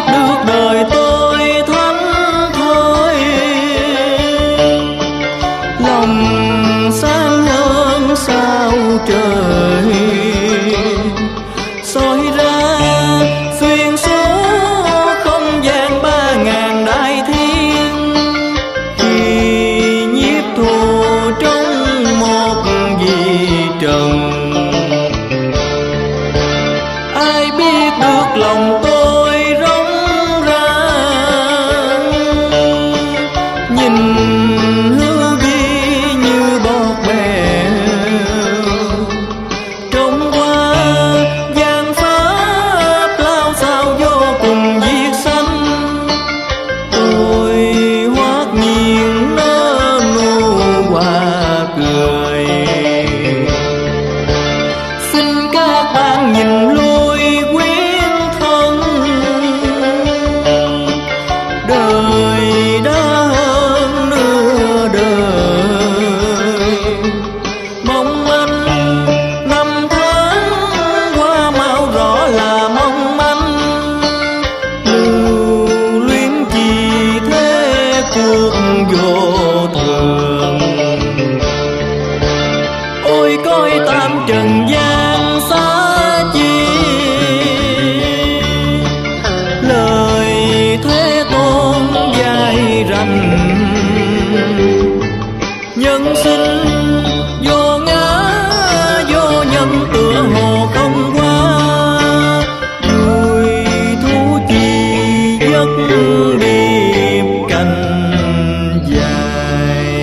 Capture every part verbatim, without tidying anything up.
được đời tôi thánh thơi, lòng sáng hơn sao trời, soi ra xuyên số không gian ba ngàn đại thiên, khi nhiếp thu trong một vì trần. Ai biết được lòng tôi rỗng ràng, nhìn hư vi như bọt bèo, trông qua gian pháp lao sao vô cùng viết xanh. Tôi hoát nhiên nở nụ hoa cười, xin các bạn nhìn lui quyến thân, đời đã hơn nửa đời. Mong manh năm tháng qua mau rõ là mong manh, lưu luyến chi thế cuộc vô thường. Ôi coi tam trần gian xa chi, lời Thế Tôn dài rành. Nhân sinh vô ngã vô nhân tựa hồ không qua, vui thú chi giấc điệp cành dài.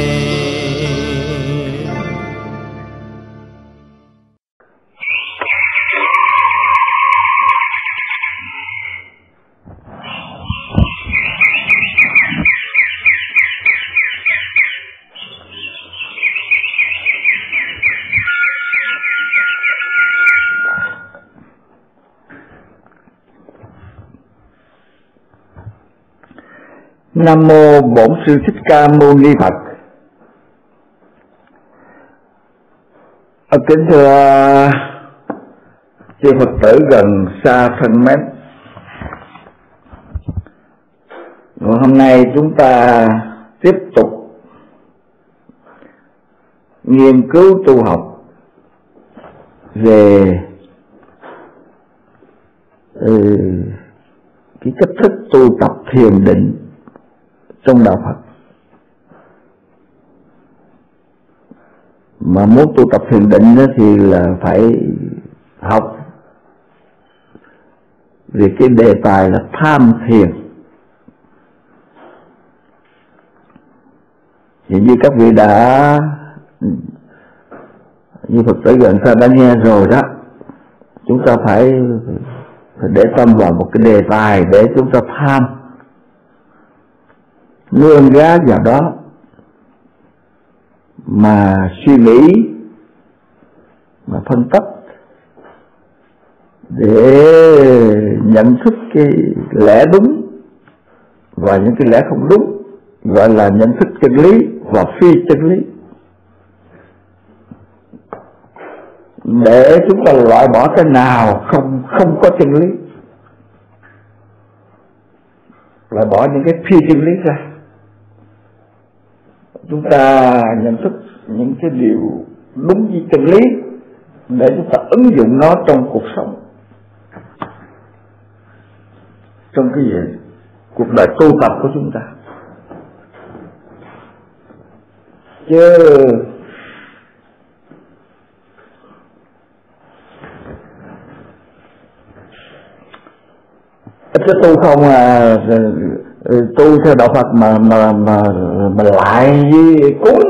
Nam mô Bổn Sư Thích Ca Mâu Ni Phật. Kính thưa chư Phật tử gần xa thân mến, hôm nay chúng ta tiếp tục nghiên cứu tu học về ừ, cái cách thức tu tập thiền định trong đạo Phật. Mà muốn tu tập thiền định thì là phải học về cái đề tài là tham thiền. Thì như các vị đã, như Phật tử gần xa đã nghe rồi đó, chúng ta phải, phải để tâm vào một cái đề tài để chúng ta tham, nương gá vào đó mà suy nghĩ, mà phân tích để nhận thức cái lẽ đúng và những cái lẽ không đúng, gọi là nhận thức chân lý và phi chân lý, để chúng ta loại bỏ cái nào không không có chân lý, loại bỏ những cái phi chân lý ra. Chúng ta nhận thức những cái điều đúng với chân lý để chúng ta ứng dụng nó trong cuộc sống, trong cái gì cuộc đời tu tập của chúng ta. Chứ chứ tu không à, tu theo đạo Phật mà mà mà mà lại với cúng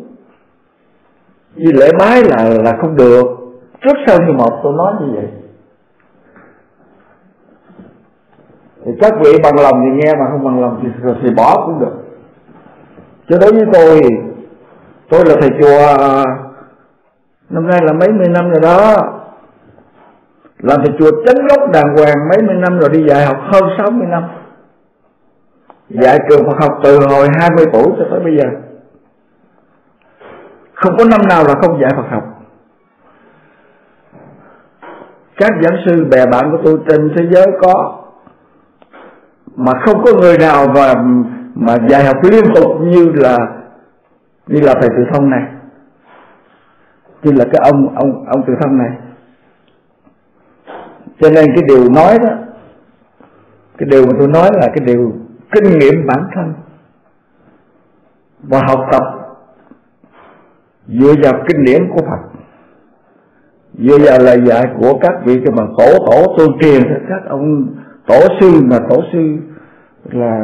với lễ bái là là không được. Trước sau như một tôi nói như vậy. Thì các vị bằng lòng thì nghe, mà không bằng lòng thì, thì bỏ cũng được. Chứ đối với tôi, tôi là thầy chùa năm nay là mấy mươi năm rồi đó, làm thầy chùa chánh gốc đàng hoàng mấy mươi năm rồi, đi dạy học hơn sáu mươi năm, dạy trường Phật học từ hồi hai mươi tuổi cho tới bây giờ, không có năm nào là không dạy Phật học. Các giảng sư bè bạn của tôi trên thế giới có, mà không có người nào mà mà dạy học liên tục như là như là thầy Từ Thông này, như là cái ông ông ông Từ Thông này. Cho nên cái điều nói đó, cái điều mà tôi nói là cái điều kinh nghiệm bản thân và học tập dựa vào kinh điển của Phật, dựa vào lời dạy của các vị cái bằng tổ tổ tương truyền, các ông tổ sư là tổ sư là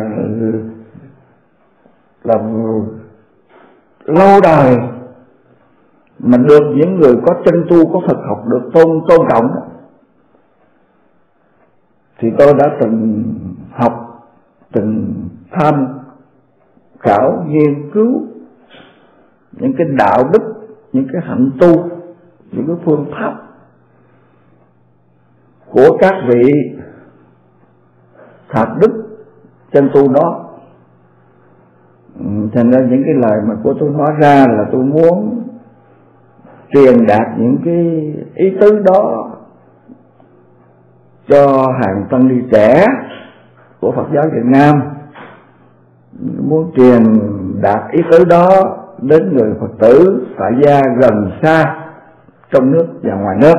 là lâu đời mà được những người có chân tu, có thực học được tôn tôn trọng đó. Thì tôi đã từng học, từng tham khảo nghiên cứu những cái đạo đức, những cái hạnh tu, những cái phương pháp của các vị thạc đức chân tu đó. Thành ra những cái lời mà của tôi nói ra là tôi muốn truyền đạt những cái ý tứ đó cho hàng tăng ni trẻ của Phật giáo Việt Nam, muốn truyền đạt ý tứ đó đến người Phật tử tại gia gần xa, trong nước và ngoài nước.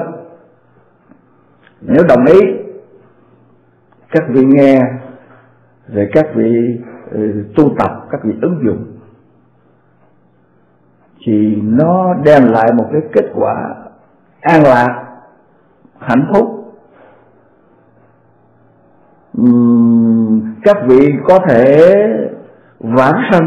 Nếu đồng ý, các vị nghe, rồi các vị uh, tu tập, các vị ứng dụng, thì nó đem lại một cái kết quả an lạc, hạnh phúc. Uhm, các vị có thể vãng sanh,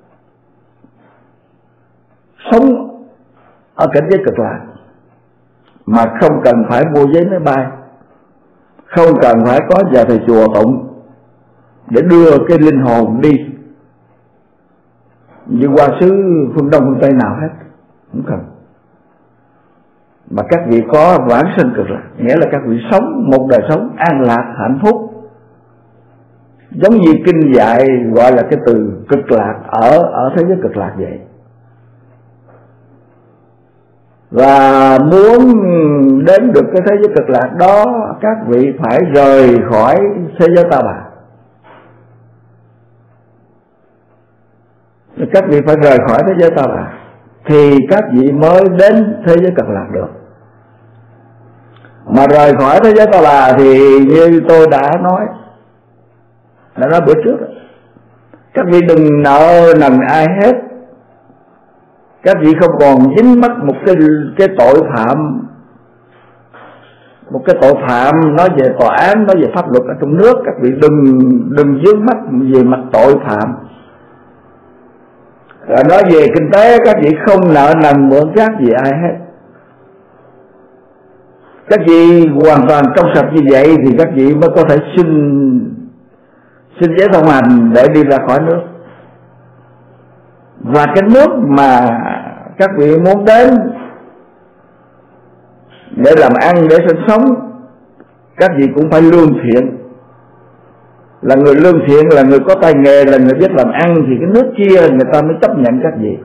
sống ở cảnh giới cực lạc mà không cần phải mua giấy máy bay, không cần phải có nhà thầy chùa tụng để đưa cái linh hồn đi như qua xứ phương Đông phương Tây nào hết, không cần. Mà các vị có vãng sanh cực lạc, nghĩa là các vị sống một đời sống an lạc, hạnh phúc, giống như kinh dạy gọi là cái từ cực lạc ở ở thế giới cực lạc vậy. Và muốn đến được cái thế giới cực lạc đó, các vị phải rời khỏi thế giới ta bà. Các vị phải rời khỏi thế giới ta bà thì các vị mới đến thế giới cực lạc được. Mà rời khỏi thế giới ta bà thì như tôi đã nói, đã nói bữa trước, các vị đừng nợ nần ai hết. Các vị không còn dính mắc một cái cái tội phạm, một cái tội phạm nói về tòa án, nói về pháp luật ở trong nước. Các vị đừng đừng dính mắc về mặt tội phạm. Rồi nói về kinh tế, các vị không nợ nần mượn các gì ai hết. Các vị hoàn toàn trong sạch như vậy thì các vị mới có thể xin xin giấy thông hành để đi ra khỏi nước. Và cái nước mà các vị muốn đến để làm ăn, để sinh sống, các vị cũng phải lương thiện. Là người lương thiện, là người có tay nghề, là người biết làm ăn, thì cái nước kia người ta mới chấp nhận các vị.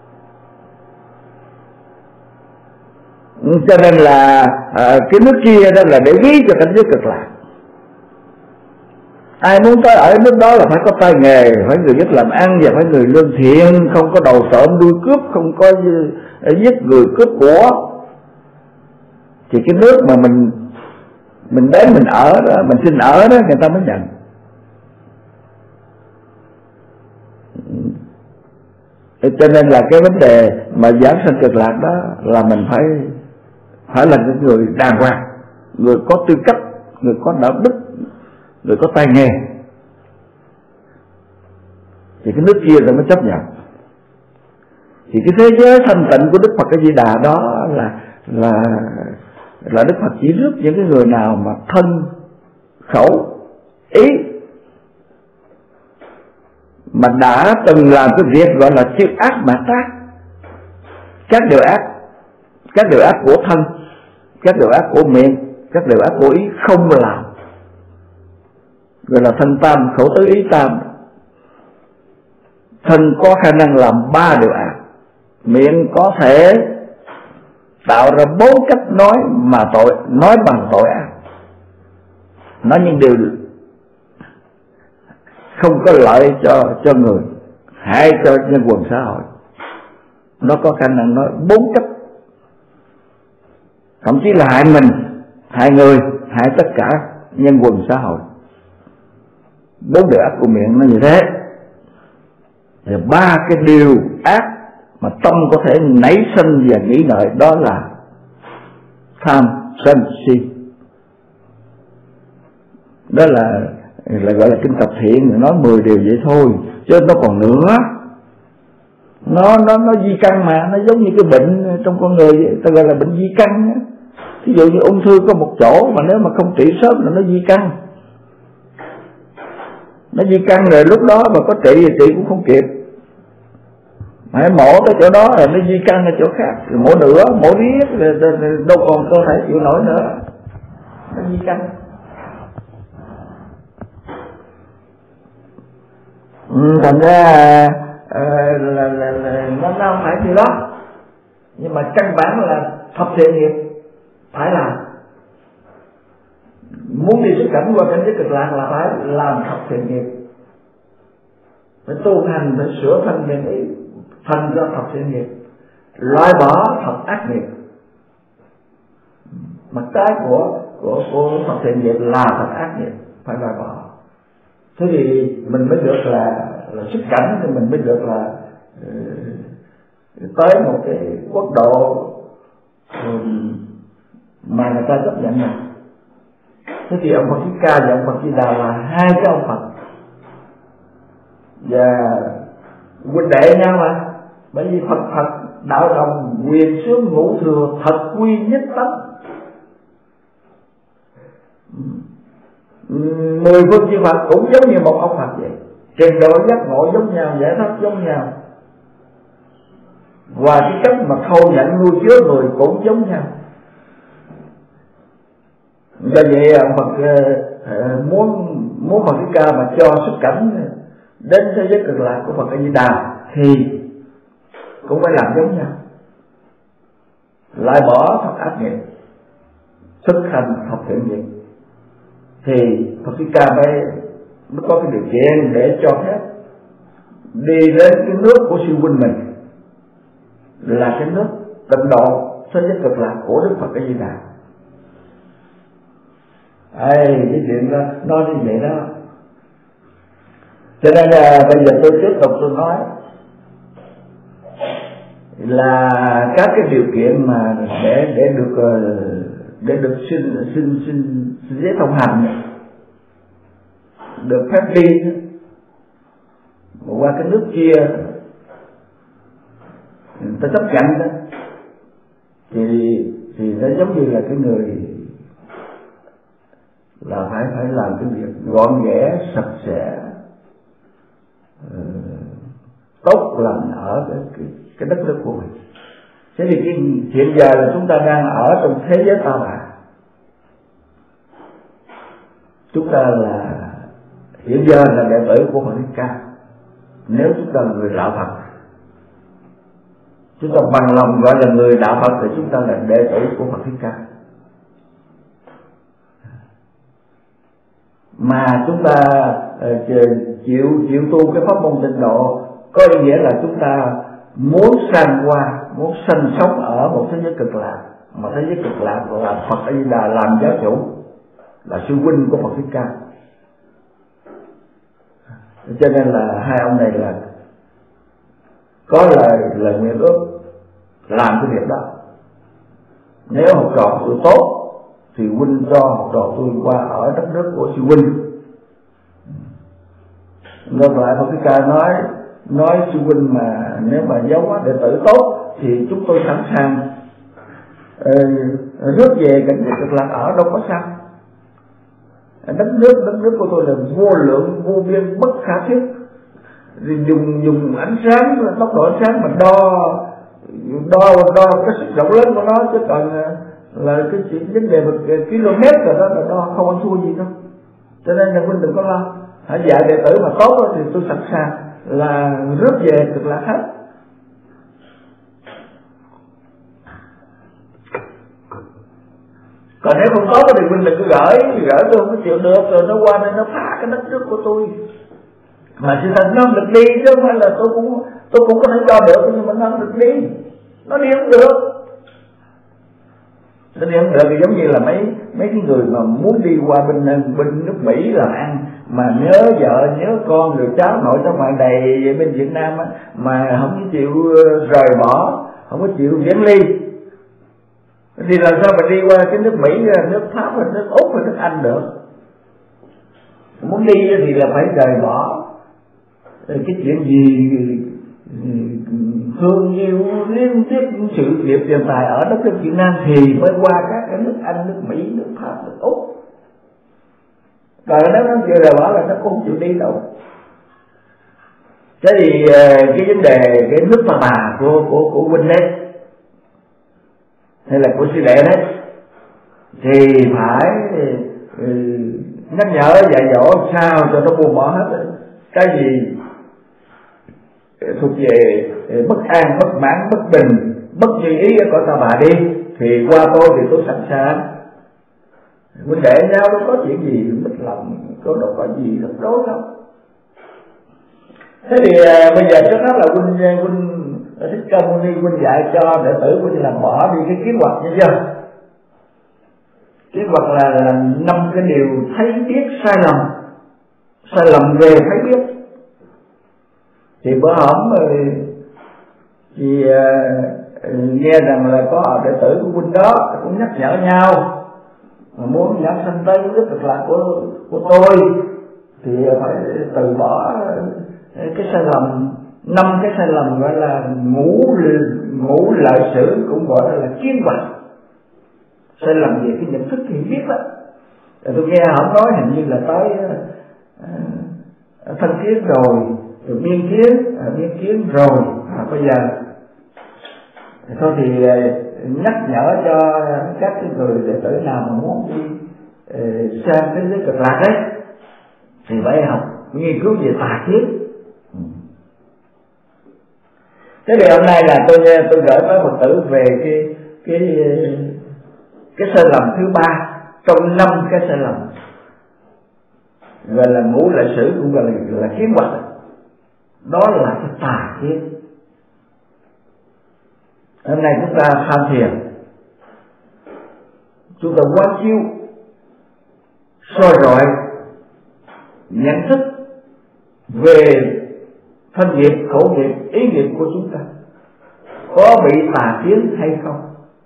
Cho nên là à, cái nước kia đó là để ví cho cảnh giới cực lạc. Ai muốn tới ở nước đó là phải có tay nghề, phải người biết làm ăn và phải người lương thiện, không có đầu trộm đuôi cướp, không có giết người cướp của. Thì cái nước mà mình mình đến mình ở đó, mình xin ở đó, người ta mới nhận. Cho nên là cái vấn đề mà giảng sanh cực lạc đó là mình phải phải là những người đàng hoàng, người có tư cách, người có đạo đức, người có tay nghề, thì cái nước kia rồi mới chấp nhận. Thì cái thế giới thanh tịnh của Đức Phật A Di Đà đó là là là Đức Phật chỉ rước những cái người nào mà thân khẩu ý mà đã từng làm cái việc gọi là chữ ác mà tác, các điều ác, các điều ác của thân, các điều ác của miệng, các điều ác của ý không làm, gọi là thân tam, khẩu tứ ý tam. Thân có khả năng làm ba điều ác, miệng có thể tạo ra bốn cách nói mà tội nói bằng tội ác, nói những điều không có lợi cho cho người, hại cho nhân quần xã hội. Nó có khả năng nói bốn cấp, thậm chí là hại mình, hại người, hại tất cả nhân quần xã hội. Bốn điều ác của miệng nó như thế. Và ba cái điều ác mà tâm có thể nảy sinh và nghĩ ngợi, đó là tham sân si. Đó là là gọi là kinh tập thiện, nói mười điều vậy thôi, chứ nó còn nữa. Nó nó nó di căn mà, nó giống như cái bệnh trong con người vậy, ta gọi là bệnh di căn. Ví dụ như ung thư có một chỗ mà nếu mà không trị sớm là nó di căn. Nó di căn rồi lúc đó mà có trị thì trị cũng không kịp. Hãy mổ cái chỗ đó rồi nó di căn ở chỗ khác, rồi mổ nữa, mổ riết rồi đâu còn cơ thể chịu nổi nữa. Nó di căn. Ừ, thành ra à, là, là, là nó không phải điều đó, nhưng mà căn bản là thập thiện nghiệp phải làm. Muốn đi xuất cảnh qua cảnh giới cực lạc là phải làm thập thiện nghiệp, phải tu hành, phải sửa thân miệng ý, thành ra thập thiện nghiệp, loại bỏ thập ác nghiệp. Mặt trái của của của thập thiện nghiệp là thập ác nghiệp, phải loại bỏ. Thế thì mình mới được là là xuất cảnh, thì mình mới được là uh, tới một cái quốc độ um, mà người ta chấp nhận mình. Thế thì ông Phật Thích Ca và ông Phật Di Đà là hai cái ông Phật và huynh đệ nhau mà. Bởi vì Phật Phật đạo đồng quyền xướng ngũ thừa, thật quy nhất tánh. Mười phương chư Phật cũng giống như một ông Phật vậy, trình độ giác ngộ giống nhau, giải thoát giống nhau, và cái cách mà thâu nhận nuôi chứa người cũng giống nhau. Do vậy ông Phật uh, muốn muốn Phật Thích Ca mà cho xuất cảnh đến thế giới cực lạc của Phật A Di Đà thì cũng phải làm giống nhau, loại bỏ thập ác nghiệp, thực hành thập thiện nghiệp, thì Phật Thích Ca mới mới có cái điều kiện để cho phép đi đến cái nước của sư huynh mình, là cái nước tịnh độ thế giới cực lạc của Đức Phật A Di Đà. Ê, cái chuyện đó nói như vậy đó. Cho nên là bây giờ tôi tiếp tục tôi nói là các cái điều kiện mà để để được để được xin xin xin, xin giấy thông hành, được phép đi qua cái nước kia, người ta chấp nhận đó, thì thì nó giống như là cái người là phải phải làm cái việc gọn ghẽ, sạch sẽ, uh, tốt lành ở cái, cái, cái đất nước của mình. Thế thì cái hiện giờ là chúng ta đang ở trong thế giới ta bà, chúng ta là hiện giờ là đệ tử của Phật Thích Ca. Nếu chúng ta là người đạo Phật, chúng ta bằng lòng gọi là người đạo Phật, thì chúng ta là đệ tử của Phật Thích Ca. Mà chúng ta uh, chịu chịu tu cái pháp môn tịnh độ có ý nghĩa là chúng ta muốn sang qua, muốn sinh sống ở một thế giới cực lạc, mà thế giới cực lạc là Phật A Di Đà làm giáo chủ, là sư huynh của Phật Thích Ca. Cho nên là hai ông này là có lời lời nguyện ước làm cái việc đó. Nếu học trò tôi tốt thì huynh cho học trò tôi qua ở đất nước của sư huynh. Ngược lại Phật Thích Ca nói nói sư huynh mà nếu mà giáo hóa đệ tử tốt thì chúng tôi sẵn sàng uh, rước về cảnh giới cực lạc ở, đâu có sao. Đất nước đất nước của tôi là vô lượng vô biên bất khả thiết, dùng dùng ánh sáng, tốc độ ánh sáng mà đo đo đo cái sức rộng lớn của nó, chứ còn là cái chuyện vấn đề một km rồi đó là đo không ăn thua gì đâu. Cho nên là huynh đừng có lo, hãy dạy đệ tử mà tốt thì tôi sẵn sàng là rước về cực lạc hết. Còn nếu không tốt thì huynh đừng cứ gửi, gửi tôi không có chịu được, rồi nó qua đây nó phá cái đất nước của tôi. Mà sự thật nó không được đi, chứ không phải là tôi cũng tôi cũng có thể cho được, nhưng mà nó không được đi, nó đi không được. Nó đi không được thì giống như là mấy mấy cái người mà muốn đi qua bên bên nước Mỹ làm ăn, mà nhớ vợ nhớ con rồi cháu nội cháu ngoại đầy bên Việt Nam á, mà không có chịu rời bỏ, không có chịu viễn ly, thì làm sao mà đi qua cái nước Mỹ, nước Pháp, nước Úc, nước Anh được? Muốn đi thì là phải rời bỏ cái chuyện gì thương yêu liên tiếp sự nghiệp tiền tài ở đất nước Việt Nam thì mới qua các cái nước Anh, nước Mỹ, nước Pháp, nước Úc. Còn nếu nó chưa rời bỏ là nó cũng không chịu đi đâu. Thế thì cái vấn đề cái nước bà bà của của của huynh đấy, hay là của sư đệ đấy, thì phải ừ, nhắc nhở dạy dỗ sao cho nó buông bỏ hết. Cái gì thuộc về bất an, bất mãn, bất bình, bất như ý của ta bà đi, thì qua tôi thì tôi sẵn sàng. Huynh đệ nhau đâu có chuyện gì mất lòng, có đâu có gì rắc rối đâu. Thế thì à, bây giờ trước hết là huynh huynh thích ca mâu ni huynh dạy cho đệ tử huynh làm bỏ đi cái kiến hoặc, như chưa? Kiến hoặc là là năm cái điều thấy biết sai lầm, sai lầm về thấy biết. Thì bữa hổm thì uh, nghe rằng là có đệ tử của huynh đó cũng nhắc nhở nhau, mà muốn nhắc sanh tới cái thực lạc của của tôi thì phải từ bỏ cái sai lầm, năm cái sai lầm gọi là ngũ ngũ lợi sử, cũng gọi là kiến hoặc, sai lầm về cái nhận thức thì biết đó. Rồi tôi nghe họ nói hình như là tới uh, thân kiến rồi, rồi miên kiến, à, miên kiến rồi, à, bây giờ thôi thì uh, nhắc nhở cho các cái người đệ tử nào mà muốn đi uh, sang cái giới cực lạc đấy thì phải học nghiên cứu về tà kiến. Thế thì hôm nay là tôi tôi gửi với Phật tử về cái cái cái sai lầm thứ ba trong năm cái sai lầm gọi là ngũ lợi sử, cũng gọi là, là kiến hoặc. Đó là cái tà kiến. Hôm nay chúng ta tham thiền, chúng ta quán chiếu soi rọi nhận thức về thân nghiệp, khẩu nghiệp, ý nghiệp của chúng ta có bị tà kiến hay không.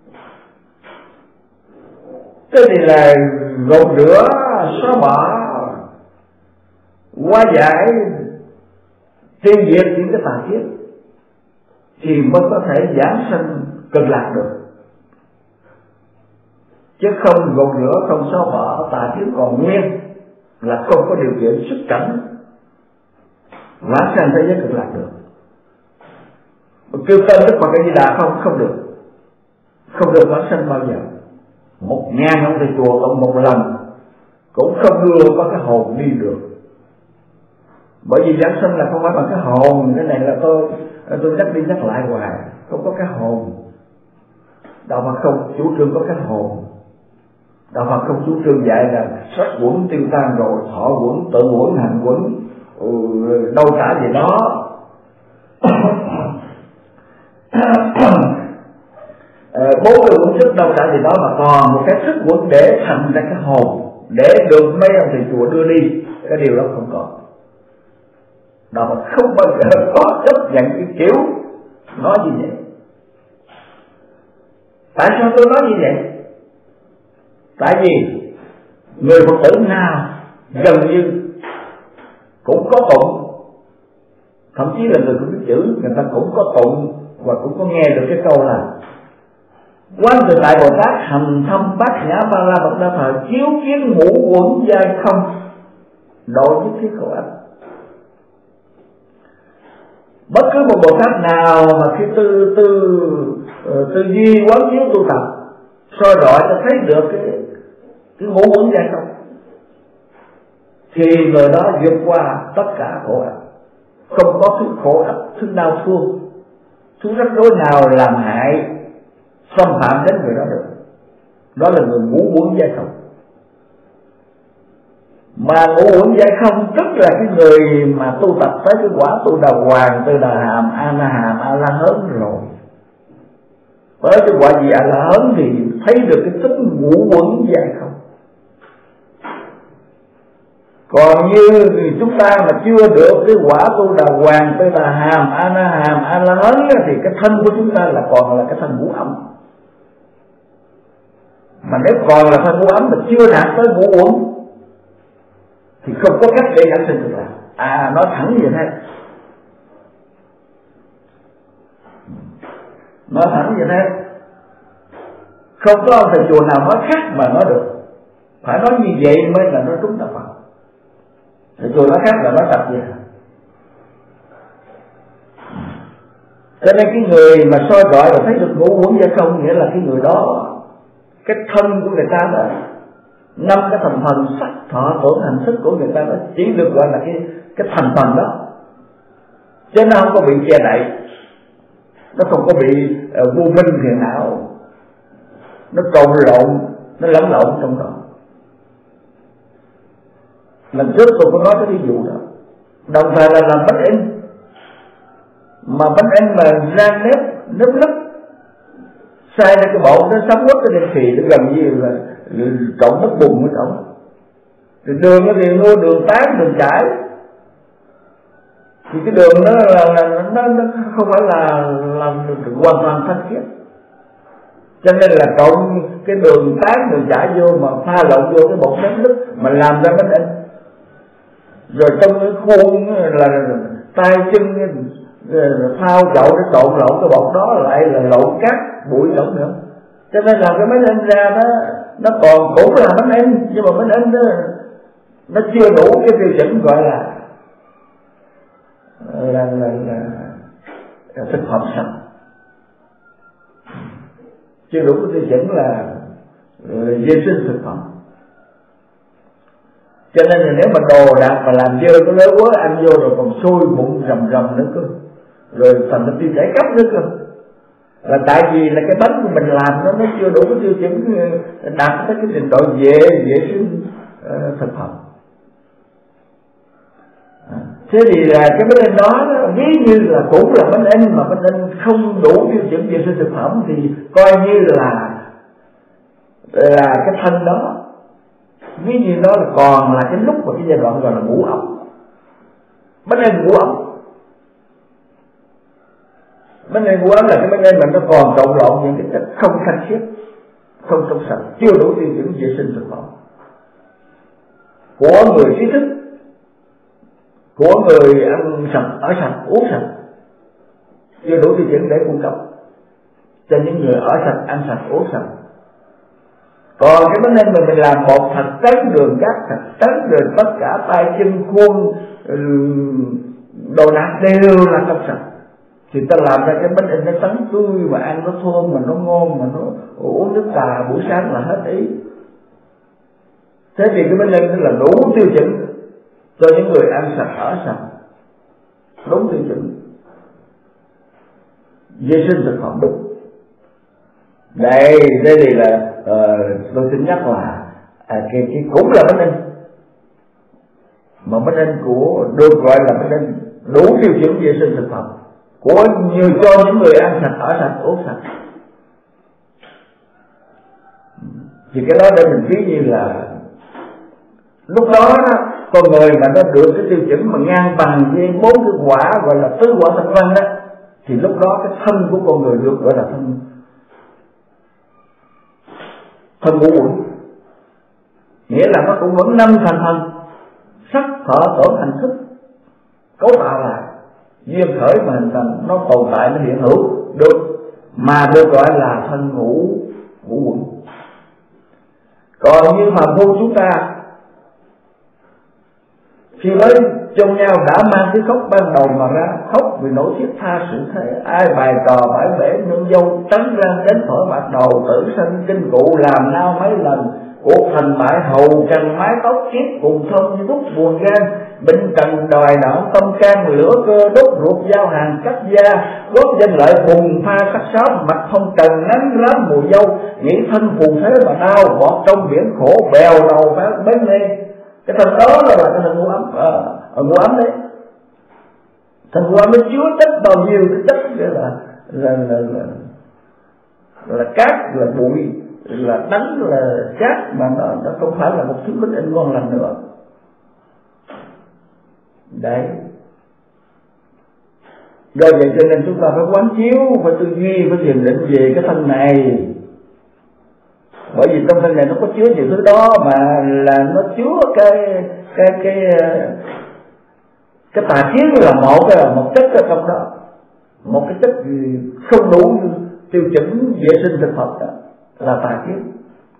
Thế thì là gột rửa, xóa bỏ, hóa giải, tiêu diệt những cái tà kiến thì mới có thể giảng sanh cực lạc được. Chứ không gột rửa, không xóa bỏ, tà kiến còn nguyên là không có điều kiện xuất cảnh vãng sanh thế giới cực lạc được. Kêu tên Đức Phật A Di Đà không không được, không được vãng sanh bao giờ. Một ngàn ông thầy chùa cộng một lần cũng không đưa có cái hồn đi được. Bởi vì giảng sanh là không phải bằng cái hồn. Cái này là tôi tôi nhắc đi nhắc lại hoài, không có cái hồn. Đạo Phật không chủ trương có cái hồn. Đạo Phật không chủ trương dạy là sắc quẩn tiêu tan rồi, thọ quẩn, tự quẩn, hành quẩn, ừ, đâu trả gì đó. Bốn cái quẩn sức đâu trả gì đó, mà còn một cái sức quẩn để thành ra cái hồn, để được mấy ông thầy chùa đưa đi. Cái điều đó không có. Đạo Phật không bao giờ có chấp nhận cái kiểu nói như vậy. Tại sao tôi nói như vậy? Tại vì người Phật tử nào gần như cũng có tụng, thậm chí là người không biết chữ, người ta cũng có tụng và cũng có nghe được cái câu là Quan Tự Tại Bồ Tát hành thâm bát nhã ba la mật đa thời, chiếu kiến ngũ quẩn giai không, độ nhất thiết khổ ách. Bất cứ một Bồ Tát nào mà khi tư tư tư duy quán chiếu tu tập, soi rọi cho thấy được cái cái ngũ quẩn giai không, thì người đó vượt qua tất cả khổ ách, không có thứ khổ ách, thứ đau thương, thứ rắc rối nào làm hại xâm phạm đến người đó được. Đó là người ngũ quẩn giai không. Mà ngũ uẩn giải không tức là cái người mà tu tập tới cái quả tu đà hoàng, tu đà hàm, a la hàm, a la hớn rồi, tới cái quả gì a la hớn thì thấy được cái tính ngũ uẩn giải không. Còn như chúng ta mà chưa được cái quả tu đà hoàng, tu đà hàm, a la hàm, a la hớn thì cái thân của chúng ta là còn là cái thân ngũ âm. Mà nếu còn là thân ngũ âm mà chưa đạt tới ngũ uẩn thì không có cách để giảng sinh được là à nói thẳng như thế, nói thẳng như thế, không có ông thầy chùa nào nói khác mà nói được, phải nói như vậy mới là nói đúng đạo Phật. Thầy chùa nói khác là nói tập gì. Cho nên cái người mà soi rọi và thấy được ngũ uẩn hay không, nghĩa là cái người đó cái thân của người ta đó, năm cái thành phần sắc thọ tưởng hành thức của người ta đó chỉ được gọi là cái cái thành phần đó, chứ nó không có bị che đậy, nó không có bị uh, vô minh phiền não, nó trộn lộn, nó lẫn lộn trong đó. Lần trước tôi có nói cái ví dụ đó, đồng thời là làm bánh in, mà bánh in mà ra nếp nếp lứt, sai ra cái bộ nó sắm quất cái đen xì, nó gần như là trộn nước bùn mới trộn. Thì đường nó thì mua đường tán, đường chảy, thì cái đường nó là, là nó, nó không phải là làm hoàn toàn thanh khiết, cho nên là trộn cái đường tán, đường chảy vô mà pha lộn vô cái bột nếp lứt mà làm ra bánh in. Rồi trong cái khuôn là tay chân thao chậu để trộn lộn cái bột đó lại là lộn cát bụi lộn nữa, cho nên làm cái bánh in ra đó nó còn cũng là bánh in, nhưng mà bánh in đó nó chưa đủ cái tiêu chuẩn gọi là là là, là, là thực phẩm sạch, chưa đủ cái tiêu chuẩn là vệ sinh thực phẩm. Cho nên là nếu mà đồ đạc mà làm dơ có lớn quá, ăn vô rồi còn sôi bụng rầm rầm nữa cơ, rồi thành nó tiêu chảy cấp nữa cơ, là tại vì là cái bánh của mình làm nó nó chưa đủ cái tiêu chuẩn đạt tới cái trình độ vệ vệ sinh uh, thực phẩm. À, thế thì là cái bánh in đó ví như là cũng là bánh in, mà bánh in không đủ tiêu chuẩn vệ sinh thực phẩm thì coi như là là cái thân đó ví như đó là còn là cái lúc mà cái giai đoạn gọi là ngũ ẩm, bánh in ngũ ẩm. Bánh in ngũ ẩm là cái bánh in mà nó còn trộn lộn những cái chất không thanh khiết, không trong sạch, chưa đủ tiêu chuẩn vệ sinh thực phẩm của người trí thức, của người ăn sạch, ở sạch, uống sạch, chưa đủ tiêu chuẩn để cung cấp cho những người ở sạch, ăn sạch, uống sạch. Còn cái bánh in mà mình làm bột thật tấn, đường cát thật tấn, rồi tất cả tay chân khuôn đồ đạc đều là không sạch, thì ta làm ra cái bánh in nó tấn tươi mà ăn nó thơm mà nó ngon, mà nó uống nước trà buổi sáng là hết ý. Thế thì cái bánh in là đủ tiêu chuẩn cho những người ăn sạch, ở sạch, đúng tiêu chuẩn vệ sinh thực phẩm đúng. Đây, đây thì là uh, tôi xin nhắc là à, cái, cái cũng là bánh in, mà bánh in của được gọi là bánh in đủ tiêu chuẩn vệ sinh thực phẩm của nhiều cho những người ăn sạch, ở sạch, uống sạch. Thì cái đó để mình ví như là lúc đó, đó con người mà nó được cái tiêu chuẩn mà ngang bằng với bốn cái quả gọi là tứ quả thanh văn đó, thì lúc đó cái thân của con người được gọi là thân thân ngũ uẩn, nghĩa là nó cũng vẫn năm thành phần sắc thọ tưởng hành thức cấu tạo lại duyên khởi mà hình thành, nó tồn tại, nó hiện hữu được, mà được gọi là thân ngũ ngũ uẩn. Còn như mà vô chúng ta khi mới chung nhau đã mang cái khóc ban đầu mà ra, khóc vì nỗi thiết tha sự thế, ai bài trò bãi bể nương dâu, trắng răng đến thổi bạc đầu, tử sanh kinh cụ làm nao mấy lần, cuộc thành bại hầu trần mái tóc kiết cùng thân như đúc buồn gan, bệnh trần đòi nợ tâm can lửa cơ đốt ruột giao hàng cắt da, góp danh lợi cùng pha sắc sáp, mặt thông trần nắng rám mùi dâu, nghĩ thân phù thế mà đau, bọt trong biển khổ bèo đầu phát bến mê. Cái thần đó là cái thần ngũ ấm, ở à, ngũ ấm đấy. Thần ngũ ấm nó chứa chất bao nhiêu cái chất là là là là, là cát, là bụi, là đắng, là cát, mà nó nó không phải là một thứ bất ăn ngon lành nữa. Đấy. Do vậy cho nên chúng ta phải quán chiếu, phải tư duy, phải thiền định về cái thân này. Bởi vì trong thân này nó có chứa nhiều thứ đó, mà là nó chứa cái cái cái cái tà kiến là một cái một chất ở trong đó, một cái chất gì không đủ tiêu chuẩn vệ sinh thực phẩm, đó là tà kiến.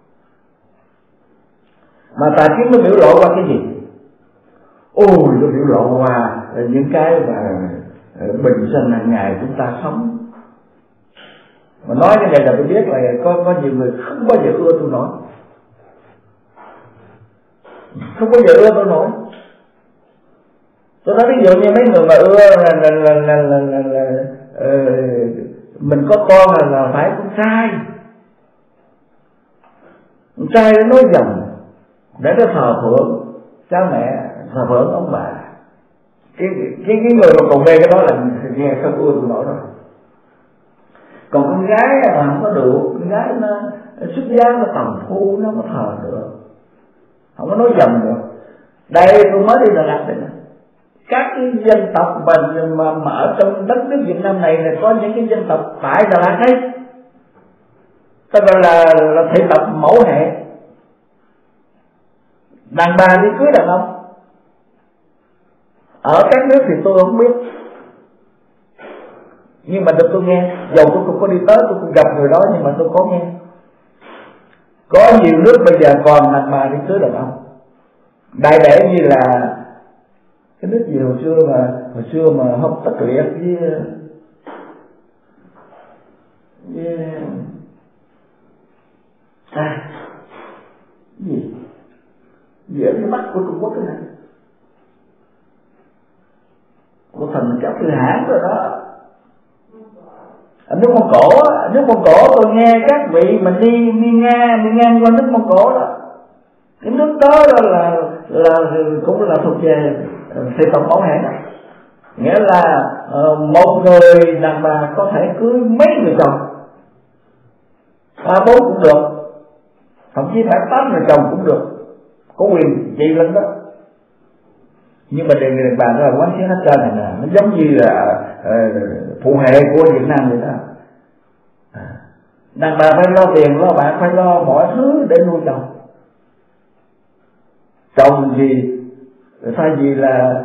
Mà tà kiến nó biểu lộ qua cái gì? Ôi, nó biểu lộ qua những cái mà bình sinh hàng ngày chúng ta sống. Mà nói cái này là tôi biết là có có nhiều người không bao giờ ưa tôi nói, không bao giờ ưa tôi nói. Tôi nói ví dụ như mấy người mà ưa là là là là, là, là, là uh, mình có con là, là phải con trai, con trai nó nói dòng để nó thờ phượng cha mẹ, thờ phượng ông bà. Cái cái cái người mà còn về cái đó là nghe không ưa tôi nói rồi. Còn con gái mà không có được, con gái nó xuất gia, nó tầm phu, nó có thờ được, không có nói dầm được. Đây tôi mới đi Đà Lạt đây nè, các cái dân tộc mà, mà, mà ở trong đất nước Việt Nam này là có những cái dân tộc tại Đà Lạt đấy, ta gọi là, là thị tộc mẫu hệ, đàn bà đi cưới đàn ông. Ở các nước thì tôi không biết, nhưng mà được tôi nghe, dầu tôi cũng có đi tới, tôi cũng gặp người đó, nhưng mà tôi có nghe. Có nhiều nước bây giờ còn đàn bà đi cưới đàn ông. Đại để như là cái nước gì hồi xưa mà hồi xưa mà Hồng Tất Liệt với với à gì gì ở phía bắc của Trung Quốc cái này, của thần cháu Thư Hãn rồi đó. Ở nước Mông Cổ, ở nước Mông Cổ tôi nghe các vị mình đi đi ngang đi ngang qua nước Mông Cổ đó, cái nước đó là là cũng là thuộc về thị tộc mẫu hệ đó. Nghĩa là uh, một người đàn bà có thể cưới mấy người chồng, ba bốn cũng được, thậm chí phải tám người chồng cũng được, có quyền trị lắm đó. Nhưng mà đề người đàn bà đó là quán xuyến hết trơn này nè, nó giống như là uh, phụ hệ của Việt Nam vậy đó. Đàn bà phải lo tiền, lo bạc, phải lo mọi thứ để nuôi chồng. Chồng thì thay vì là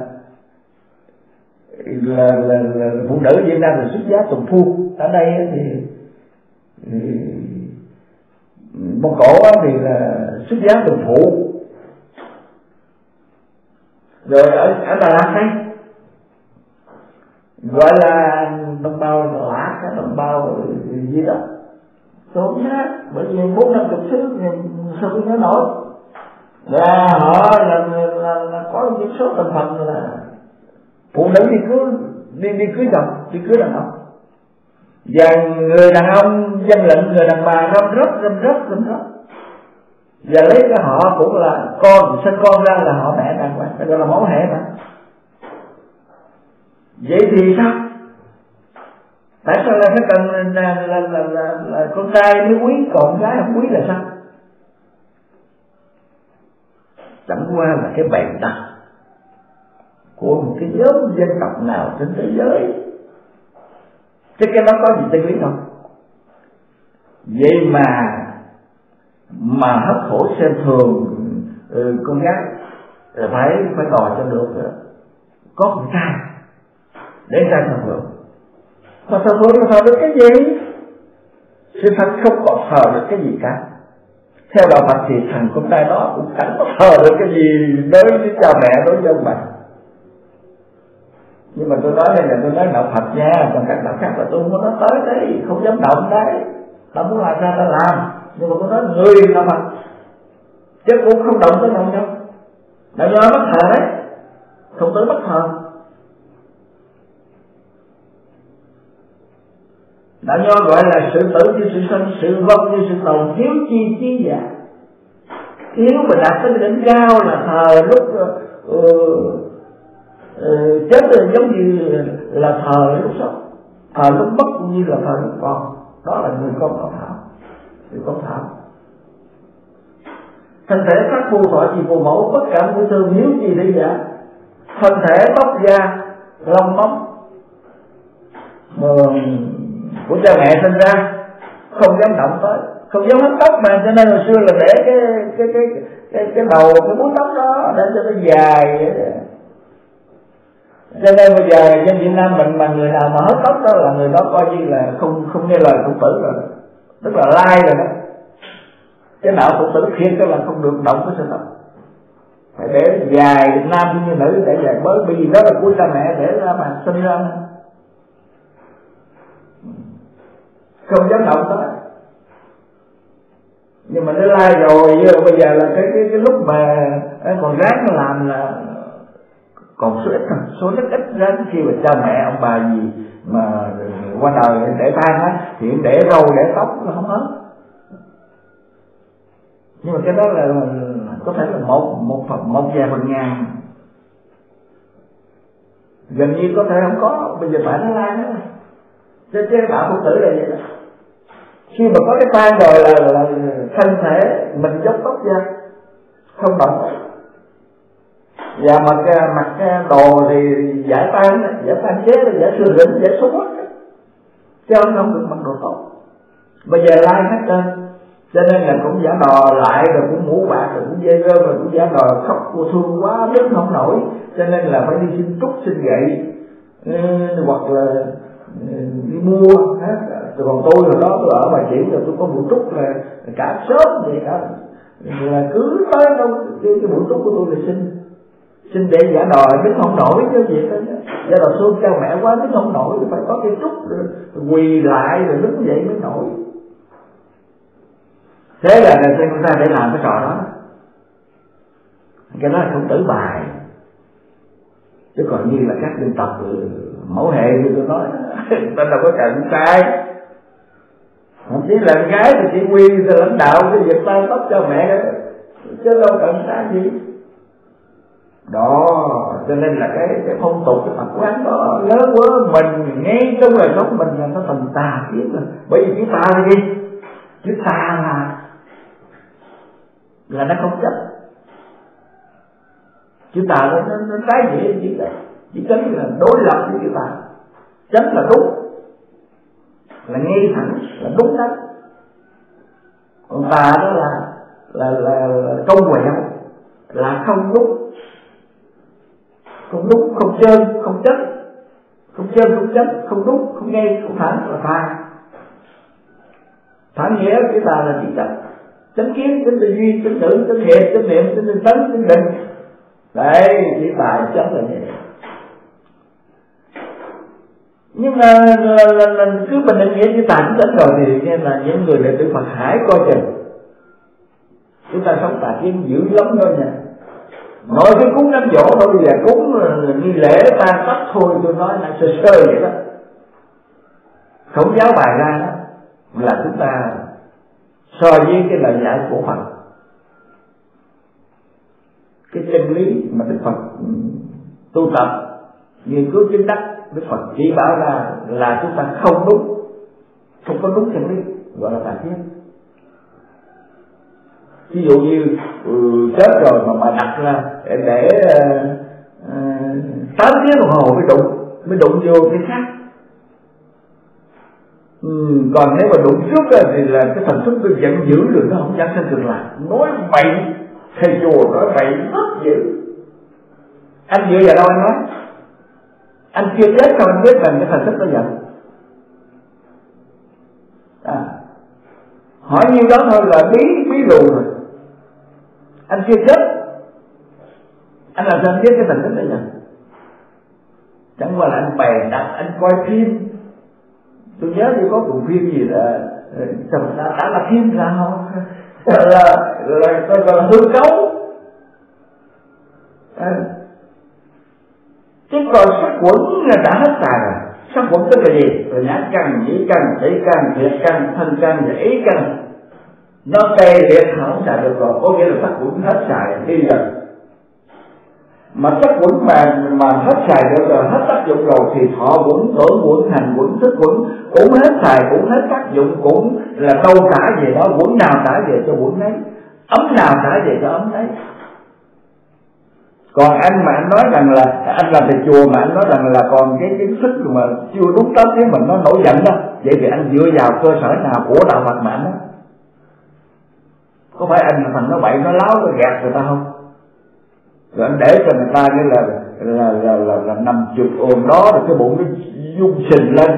là, là, là phụ nữ Việt Nam là xuất giá tùng phu, ở đây thì, thì Mông Cổ thì là xuất giá tùng phụ. Rồi ở, ở Đà Lạt đây gọi là đồng bào lạ, cái đồng bào gì đó tôi không nhớ, bởi vì bốn năm chục xứ sao tôi nhớ nổi. Là họ là, là, là có những số thành phần là phụ nữ đi cưới đi đi cưới chồng, đi cưới đàn ông, và người đàn ông dân lệnh, người đàn bà răm rắp răm rắp răm rắp, và lấy cái họ cũng là con, sinh con ra là họ mẹ đàng hoàng, gọi là mẫu hệ mà. Vậy thì sao? Tại sao lại phải cần là, là, là, là, là, là con trai mới quý, còn con gái không quý là sao? Chẳng qua là cái bày đặt của một cái nhóm dân tộc nào trên thế giới, chứ cái đó có gì chân lý không? Vậy mà mà hấp hổ xem thường ừ, con gái phải phải đòi cho được có con trai để trai thờ phượng. Mà thờ phượng thờ được cái gì? Sự thật không có thờ được cái gì cả. Theo đạo Phật thì thằng con trai đó cũng chẳng có thờ được cái gì đối với cha mẹ, đối với ông bà. Nhưng mà tôi nói đây là tôi nói đạo Phật nha, còn các đạo khác là tôi không có nói tới đấy, không dám động đấy. Ta muốn làm ra ta làm, nhưng mà tôi nói người đạo Phật, chứ cũng không động tới đâu đâu. Đạo Nho bắt thờ đấy, không tới bắt thờ. Đạo Nho gọi là sự tử như sự sinh, sự vong như sự tồn, thiếu chi chi dạ. Hiếu mà đạt tới đỉnh cao là thờ lúc uh, uh, chết rồi, giống như là thờ lúc sống, thờ lúc mất cũng như là thờ lúc còn. Đó là người con Thảo Thảo, người con Thảo. Thân thể các phu thọ trì phù mẫu, bất cảm của thương hiếu gì đây dạ. Thân thể tóc da lông móng của cha mẹ sinh ra không dám động tới, không dám hớt tóc mà, cho nên hồi xưa là để cái cái cái cái cái đầu cái búi tóc đó để cho nó dài. Cho nên bây giờ dân Việt Nam mình mà người nào mà hớt tóc đó là người đó coi như là không không nghe lời Khổng Tử rồi, tức là lai rồi đó. Cái nào Khổng Tử khuyên cái là không được động cái sợi tóc, phải để dài, nam cũng như nữ để dài bớt, bởi vì đó là của cha mẹ để ra mà sinh ra, không dám động tới. Nhưng mà nó lai rồi, bây giờ là cái cái cái lúc mà còn ráng nó làm là còn số ít thôi, số rất ít. Ráng khi mà cha mẹ ông bà gì mà qua đời để tang á thì để râu để tóc nó không hết. Nhưng mà cái đó là có thể là một một phần một vài phần ngàn, gần như có thể không có. Bây giờ phải nó lai đó, chứ cái đạo Khổng Tử là vậy đó. Khi mà có cái tang rồi là, là thân thể mình dốc tóc ra không động, và mặc mặc đồ thì giải tang, giải tang chế, giải sườn lĩnh, giải số hết, chứ không được mặc đồ tốt. Bây giờ lai hết trơn, cho nên là cũng giả đò lại, rồi cũng mũ bạc, rồi cũng dây rơm, rồi cũng giả đò khóc cô thương quá đến không nổi, cho nên là phải đi xin trúc xin gậy, ừ, hoặc là ừ, đi mua hết. Rồi còn tôi hồi đó tôi ở Bà Chiểu rồi tôi có buổi trúc là cả sớm vậy cả, là cứ tới đâu cái, cái buổi trúc của tôi là xin xin để giả đò đứng không nổi chứ gì đó, giả đò xương cha mẹ quá đứng không nổi, phải có cái trúc rồi, rồi quỳ lại rồi đứng dậy mới nổi. Thế là người ta để làm cái trò đó, cái đó là Khổng Tử bài, chứ còn như là các dân tộc mẫu hệ như tôi nói ta đâu có cần trai, không chỉ là gái thì chỉ huy rồi lãnh đạo cái việc ta tóc cho mẹ đó, chứ đâu cần trai gì đó. Cho nên là cái cái phong tục cái tập quán đó lớn quá, mình ngay trong đời sống mình là nó thành tà biết rồi. Bởi vì chữ tà là gì? Chữ tà là là nó không chấp. Chữ tà nó, nó, nó trái nghĩa chữ tà, chữ chánh là đối lập với chữ tà. Chánh là đúng, là ngay thẳng, là đúng đắn. Còn tà đó là là là, là công quẹo, là không đúng, không đúng, không trơn, không chất, không trơn, không chất, không đúng, không ngay, không thẳng, là tà. Thẳng nghĩa chữ tà là chữ chánh, chánh kiến, chánh tư duy, chánh tưởng, chánh nghiệp, chánh niệm, chánh tinh tấn, chánh định. Đấy, chữ tà chánh là như vậy. Nhưng mà là, là, là cứ mình định nghĩa chữ tà chánh tánh rồi thì nghe là những người đệ tử Phật Hải coi chừng. Chúng ta sống tà kiến dữ lắm thôi nha. Nói cái cúng đám giỗ thôi, bây giờ cúng như lễ ta tắt thôi, tôi nói là sơ sơ vậy đó. Không giáo bài ra đó là chúng ta so với cái lời dạy của Phật, cái chân lý mà Đức Phật tu tập nghiên cứu chứng đắc, Đức Phật chỉ bảo ra là chúng ta không đúng, không có đúng chân lý, gọi là tà kiến. Ví dụ như ừ, chết rồi mà bà đặt ra để, để tám uh, tiếng đồng hồ mới đụng mới đụng vô cái khác. Ừ, còn nếu mà đụng trước thì là cái thần thức tôi giận dữ rồi, nó không dám sinh thường làm, nói bậy, thầy chùa nói bậy rất dữ. Anh dựa vào đâu anh nói? Anh chưa chết sao anh biết rằng cái thần thức nó giận? À, hỏi nhiêu đó thôi là bí bí lù rồi. Anh chưa chết, anh làm sao anh biết cái thần thức nó giận? Chẳng qua là anh bày đặt, anh coi phim. Tôi nhớ như có bộ phim gì là đã, đã là phim là không là là là, là, là hư cấu à. Chứ còn sắc quẩn là đã hết tài rồi. Sắc quẩn tức là gì? Rồi nhã căn, nhĩ căn, tỷ căn, thiệt căn, thân căn và ý căn. nó tê liệt không xài được rồi, có nghĩa là sát khuẩn hết xài đi rồi. Mà sát khuẩn mà mà hết xài được rồi, hết tác dụng rồi thì thọ khuẩn, tưởng khuẩn, hành khuẩn, thức khuẩn cũng hết xài, cũng hết tác dụng, cũng là đâu trả về đó, khuẩn nào trả về cho khuẩn đấy, ấm nào trả về cho ấm đấy. Còn anh mà anh nói rằng là anh làm thầy chùa mà anh nói rằng là còn cái kiến thức mà chưa đúng tới thế mình nó nổi giận đó, vậy thì anh dựa vào cơ sở nào của đạo Phật mà anh đó? Có phải anh là thằng nó bậy nó láo nó gạt người ta không? Rồi anh để cho người ta như là là là là, là nằm chụp ồn đó rồi cái bụng nó rung sình lên.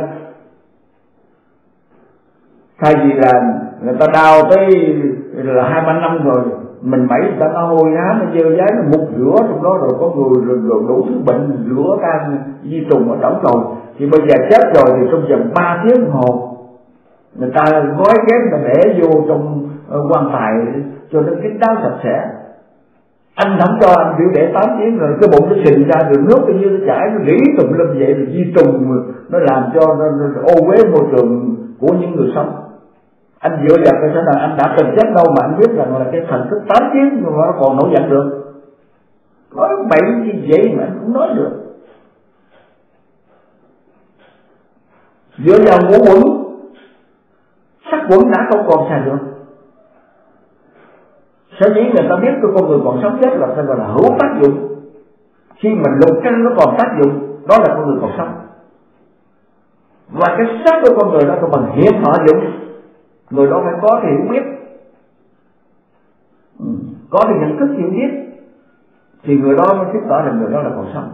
Thay vì là người ta đau tới là hai ba năm rồi mình mẩy người ta nó hôi hám nó dơ giấy nó mục rửa trong đó, rồi có người rồi, rồi đủ thứ bệnh rửa can di trùng ở trỏng rồi, thì bây giờ chết rồi thì trong vòng ba tiếng đồng hồ người ta gói ghép mà để vô trong uh, quan tài cho nó kín đáo sạch sẽ. Anh không cho anh biểu để tám tiếng rồi cái bụng nó xình ra rồi nước tự nhiên nó chảy nó rỉ tùm lum vậy, rồi di trùng nó làm cho nó, nó ô uế môi trường của những người sống. Anh dựa vào cái sở nào anh đã từng chết đâu mà anh biết rằng là cái thần thức tám tiếng mà nó còn nổi giận được. Nói bậy như vậy mà anh cũng nói được. Dựa vào ngũ quẩn, sắc quẩn đã không còn xài được. Sở dĩ người ta biết cái con người còn sống chết là phải gọi là hữu tác dụng. Khi mình lục căn nó còn tác dụng, đó là con người còn sống. Và cái sắc của con người đó còn bằng hiện thọ dụng. Người đó phải có thì hiểu biết, có thì nhận thức hiểu biết, thì người đó mới chứng tỏ là người đó là còn sống.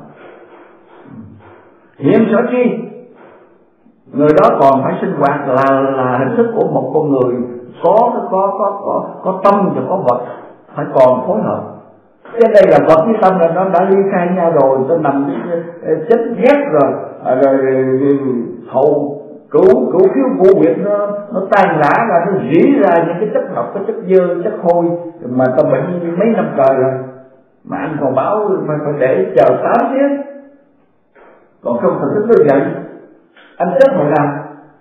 Hiện sở tri, người đó còn phải sinh hoạt là là hình thức của một con người có có có có có tâm và có vật, phải còn phối hợp. Cái đây là vật với tâm là nó đã ly khai nhau rồi, nó nằm chết ghét rồi, rồi, rồi hậu cửu cửu khiếu vô huyệt nó nó tan rã ra, nó rỉ ra những cái chất độc, cái chất dơ, chất hôi mà ta bệnh mấy năm trời rồi, mà anh còn báo phải phải để chờ tám tiếng, còn không thần thức nó dậy, anh chết hồi nào?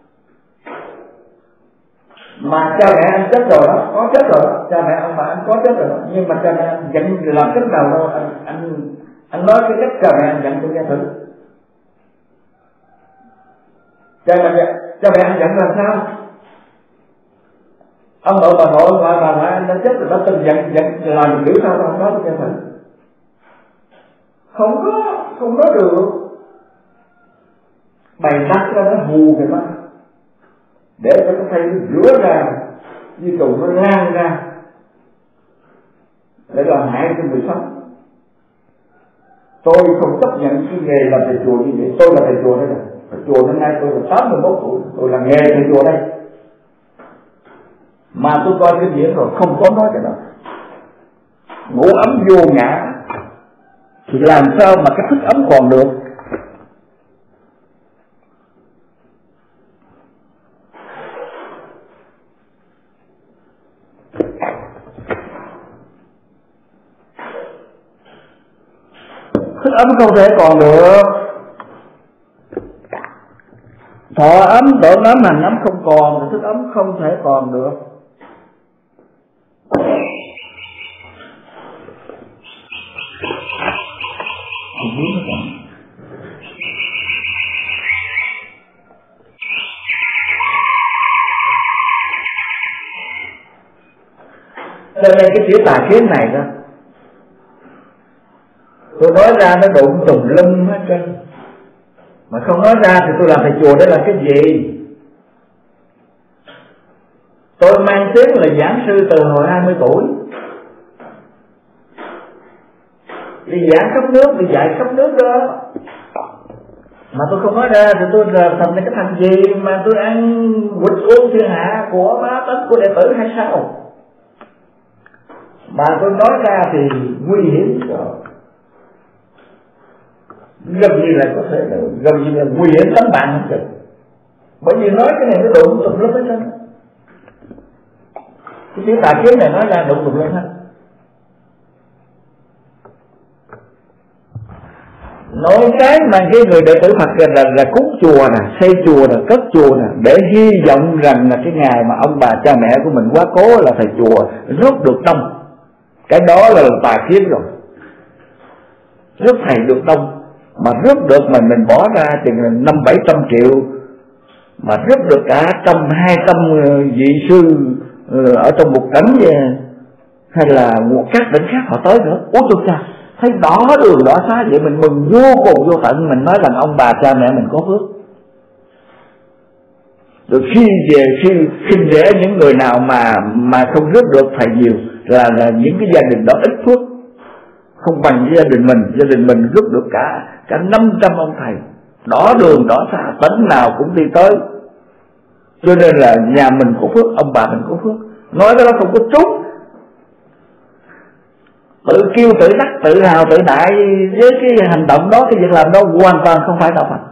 Mà cha mẹ anh chết rồi đó, có chết rồi đó, cha mẹ ông bà anh có chết rồi đó, nhưng mà cha mẹ anh giận làm cách nào đâu, anh anh anh nói cái cách cha mẹ anh giận tôi nghe thử. Cha mẹ cha mẹ anh giận làm sao? Ông nội bà nội bà bà ngoại anh đã chết rồi, đã từng giận giận làm kiểu sao đâu, nói tôi nghe thử. Không có, không có được. Bày đặt ra nó hù cái mắt, để cho cái thầy nó rửa ra, như trùng nó lan ra, để làm hại cho người sống. Tôi không chấp nhận cái nghề làm thầy chùa như vậy. Tôi là thầy chùa đây này, thầy chùa năm nay tôi là tám mươi mốt tuổi, tôi là nghề thầy chùa đây. Mà tôi coi kinh điển rồi không có nói cái đó. Ngủ ấm vô ngã thì làm sao mà cái thức ấm còn được? Thức ấm không thể còn được. Thọ ấm, tưởng ấm, hành ấm không còn, thì thức ấm không thể còn được. Cho nên cái chữ tà kiến này đó, tôi nói ra nó đụng tùm lum hết trơn, mà không nói ra thì tôi làm thầy chùa để làm cái gì? Tôi mang tiếng là giảng sư từ hồi hai mươi tuổi, đi giảng khắp nước, đi dạy khắp nước đó, mà tôi không nói ra thì tôi là thành cái thằng gì mà tôi ăn quỵt uống thiên hạ của bá tánh của đệ tử hay sao? Mà tôi nói ra thì nguy hiểm rồi, gần như là có thể là gần như là nguy hiểm tấm bạn không chừng, bởi vì nói cái này nó đụng tùm lum hết trơn. Cái chữ tà kiến này nói ra đụng tùm lum hết. Nói cái mà cái người đệ tử Phật là, là, là cúng chùa nè, xây chùa nè, cất chùa nè, để hy vọng rằng là cái ngày mà ông bà cha mẹ của mình quá cố là thầy chùa rước được đông. Cái đó là tà kiến rồi. Rước thầy được đông, mà rước được mà mình bỏ ra chừng năm bảy trăm triệu, mà rước được cả trăm hai trăm vị sư ở trong một tỉnh hay là một các tỉnh khác họ tới nữa. Ủa tôi cha, thấy đỏ đường đỏ xá vậy mình mừng vô cùng vô tận, mình nói rằng ông bà cha mẹ mình có phước. Rồi khi về khi khinh rẻ những người nào mà mà không rước được thầy nhiều là, là những cái gia đình đó ít phước, không bằng gia đình mình. Gia đình mình rước được cả cả năm trăm ông thầy, đỏ đường đỏ xá, tỉnh nào cũng đi tới. Cho nên là nhà mình có phước, ông bà mình có phước. Nói cái đó không có trúng, tự kêu tự đắc, tự hào tự đại với cái hành động đó, cái việc làm đó hoàn toàn không phải đạo Phật.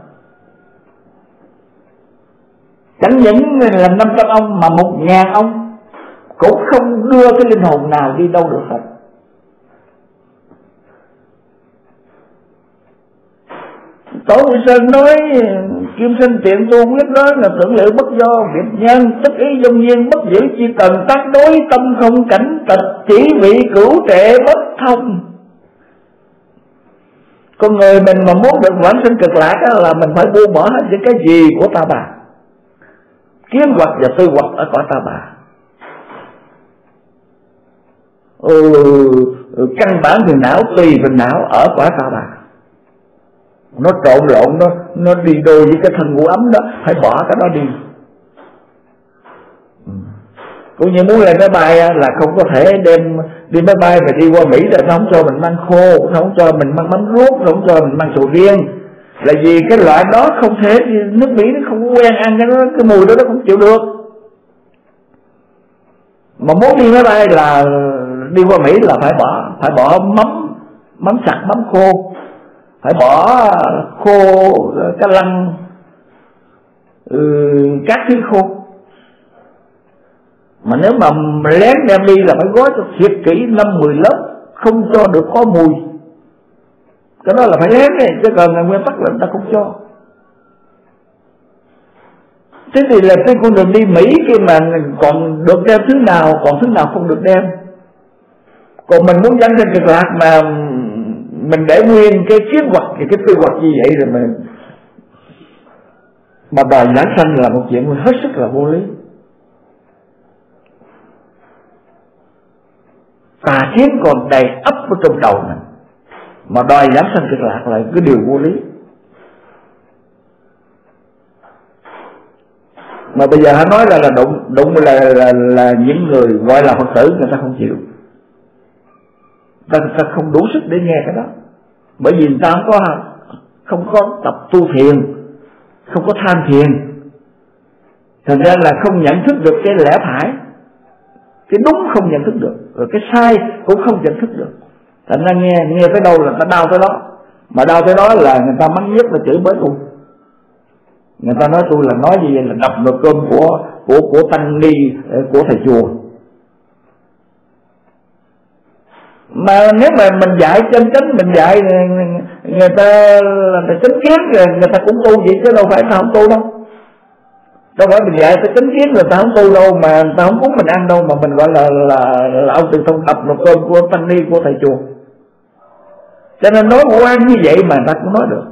Chẳng những là năm trăm ông mà một ngàn ông cũng không đưa cái linh hồn nào đi đâu được hết. Tổ Huệ Sơn nói kim sinh tiện tu quyết đó là tưởng liệu bất do nghiệp nhân, tức ý dung nhiên bất giữ, chỉ cần tác đối tâm không cảnh tịch, chỉ bị cửu trệ bất thông. Con người mình mà muốn được vãng sinh cực lạc là mình phải buông bỏ hết những cái gì của ta bà, kiến hoặc và tư hoặc ở cõi ta bà. Ừ, căn bản thì não, tùy phần não ở cõi ta bà. Nó trộn lộn, nó nó đi đôi với cái thân ngũ ấm đó, phải bỏ cái đó đi. Cũng như muốn lên máy bay là không có thể đem đi máy bay mà đi qua Mỹ là nó không cho mình mang khô, nó không cho mình mang mắm ruốc, nó không cho mình mang sầu riêng, là vì cái loại đó không thể, nước Mỹ nó không quen ăn cái đó, cái mùi đó nó không chịu được. Mà muốn đi máy bay là đi qua Mỹ là phải bỏ, phải bỏ mắm, mắm sặc, mắm khô, phải bỏ khô cá lăng, ừ, các thứ khô. Mà nếu mà lén đem đi là phải gói cho thiệt kỹ năm mười lớp, không cho được có mùi. Cái đó là phải lén đấy, chứ còn nguyên tắc là người ta không cho. Thế thì là trên con đường đi Mỹ kia mà còn được đem thứ nào, còn thứ nào không được đem. Còn mình muốn dẫn đến cực lạc mà mình để nguyên cái kiến hoặc cái tư hoặc như vậy rồi mà mà đòi giảng sanh là một chuyện hết sức là vô lý. Tà kiến còn đầy ấp ở trong đầu mình, mà đòi giảng sanh cực lạc là cái điều vô lý. Mà bây giờ họ nói là là đụng đụng là, là là những người gọi là Phật tử, người ta không chịu, người ta không đủ sức để nghe cái đó, bởi vì người ta không có không có tập tu thiền, không có tham thiền, thành ra là không nhận thức được cái lẽ phải, cái đúng không nhận thức được, rồi cái sai cũng không nhận thức được. Thành ra nghe nghe tới đâu là ta đau tới đó, mà đau tới đó là người ta mắng nhất là chửi bới tôi. Người ta nói tôi là nói gì vậy, là đập nồi cơm của của của tăng ni, của thầy chùa. Mà nếu mà mình dạy chân chánh, mình dạy người ta là chánh kiến rồi người ta cũng tu vậy, chứ đâu phải ta không tu đâu. Đâu phải mình dạy ta chánh kiến người ta không tu đâu, mà người ta không cúng mình ăn đâu, mà mình gọi là là, là ông Từ Thông đập nồi cơm của tăng ni, của thầy chùa. Cho nên nói ngũ ăn như vậy mà người ta cũng nói được.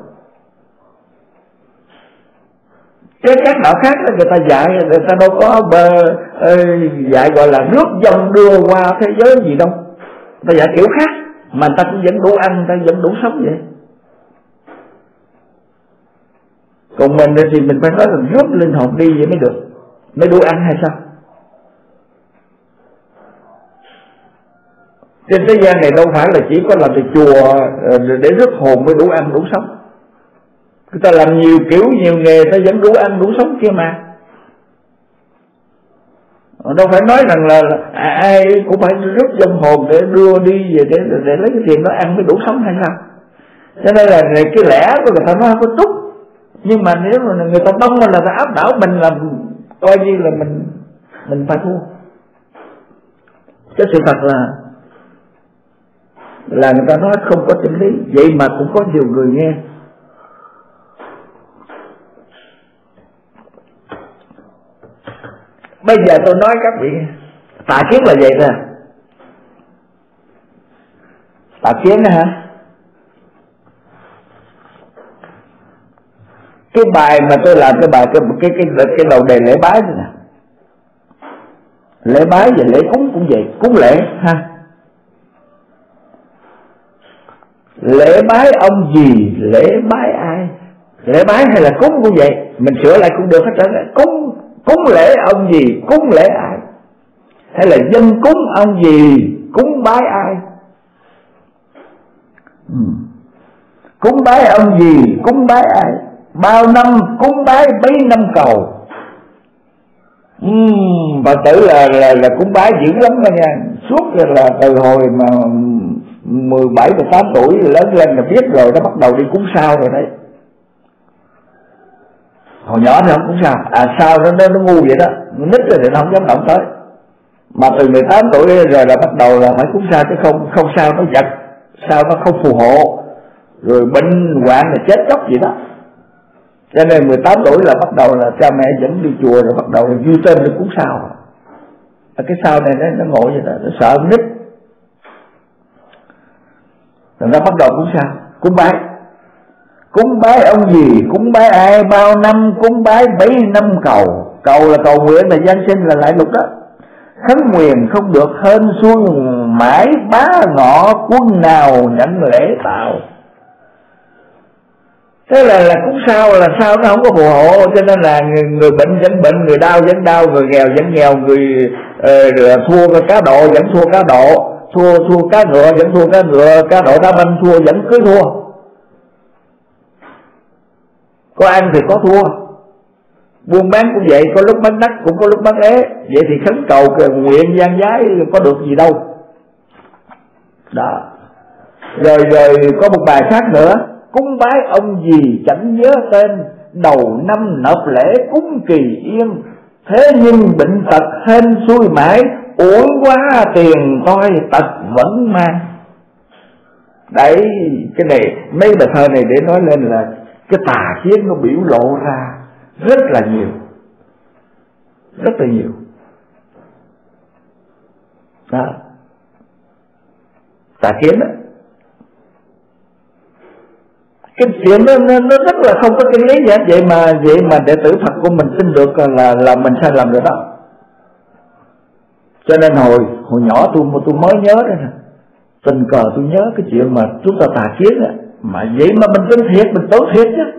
Cái các đạo khác đó, người ta dạy, người ta đâu có bờ, uh, dạy gọi là nước dòng đưa qua thế giới gì đâu. Người ta dạy kiểu khác, mà người ta cũng vẫn đủ ăn, người ta vẫn đủ sống vậy. Còn mình thì mình phải nói là rút linh hồn đi vậy mới được, mới đủ ăn hay sao? Trên thế gian này đâu phải là chỉ có làm từ chùa để rút hồn mới đủ ăn đủ sống. Người ta làm nhiều kiểu nhiều nghề, ta vẫn đủ ăn đủ sống kia mà. Đâu phải nói rằng là, là ai cũng phải rút dòng hồn để đưa đi về để, để, để lấy cái tiền đó ăn mới đủ sống hay sao? Cho nên là cái lẽ của người ta nói không có tốt. Nhưng mà nếu mà người ta đông là ta áp đảo mình, là coi như là mình mình phải thua. Cái sự thật là là người ta nói không có chân lý, vậy mà cũng có nhiều người nghe. Bây giờ tôi nói các vị, tà kiến là vậy nè. Tà kiến đó hả? Cái bài mà tôi làm cái bài cái cái cái, cái đầu đề lễ bái này nè, lễ bái và lễ cúng cũng vậy, cúng lễ ha. Lễ bái ông gì, lễ bái ai? Lễ bái hay là cúng cũng vậy, mình sửa lại cũng được hết trơn. Cúng cúng lễ ông gì, cúng lễ ai? Hay là dân cúng ông gì, cúng bái ai? Ừ. Cúng bái ông gì, cúng bái ai? Bao năm cúng bái bấy năm cầu. uhm, Phật tử là, là, là cúng bái dữ lắm đó nha. Suốt là từ hồi mà mười bảy, mười tám tuổi lớn lên là biết rồi, nó bắt đầu đi cúng sao rồi đấy. Hồi nhỏ thì không cúng sao, à sao nó, nó, nó ngu vậy đó, nó nít rồi thì nó không dám động tới. Mà từ mười tám tuổi rồi là bắt đầu là phải cúng sao, chứ không không sao nó giật, sao nó không phù hộ, rồi bệnh hoạn là chết chóc gì đó. Cho nên mười tám tuổi là bắt đầu là cha mẹ dẫn đi chùa, rồi bắt đầu là vui tên đi cúng sao. Cái sao này nó, nó ngộ vậy đó, nó sợ nít. Rồi nó bắt đầu cúng sao, cúng bái. Cúng bái ông gì, cúng bái ai, bao năm cúng bái bấy năm cầu. Cầu là cầu nguyện, là giáng sinh, là lại lục đó. Khấn nguyện không được hên xuân, mãi bá ngọ quân nào nhận lễ tạo. Thế là, là cúng sao là sao nó không có phù hộ. Cho nên là người, người bệnh vẫn bệnh, người đau vẫn đau, người nghèo vẫn nghèo, người uh, thua cá độ vẫn thua cá độ, thua thua cá ngựa vẫn thua cá ngựa, cá độ đá banh thua vẫn cứ thua. Có ăn thì có thua. Buôn bán cũng vậy, có lúc bán đắt cũng có lúc bán ế. Vậy thì khấn cầu nguyện gian giái có được gì đâu. Đó. Rồi rồi có một bài khác nữa, cúng bái ông gì chẳng nhớ tên, đầu năm nộp lễ cúng kỳ yên, thế nhưng bệnh tật hên xui mãi, uổng quá tiền toi tật vẫn mang. Đấy, cái này mấy bài thơ này để nói lên là cái tà kiến nó biểu lộ ra rất là nhiều, rất là nhiều. Đó, tà kiến đó. Cái chuyện đó nó, nó rất là không có chân lý gì hết. Vậy mà vậy mà đệ tử Phật của mình tin được là là mình sai lầm rồi đó. Cho nên hồi hồi nhỏ tôi tôi mới nhớ đây nè, tình cờ tôi nhớ cái chuyện mà chúng ta tà kiến á, mà vậy mà mình tin thiệt, mình tốt thiệt chứ.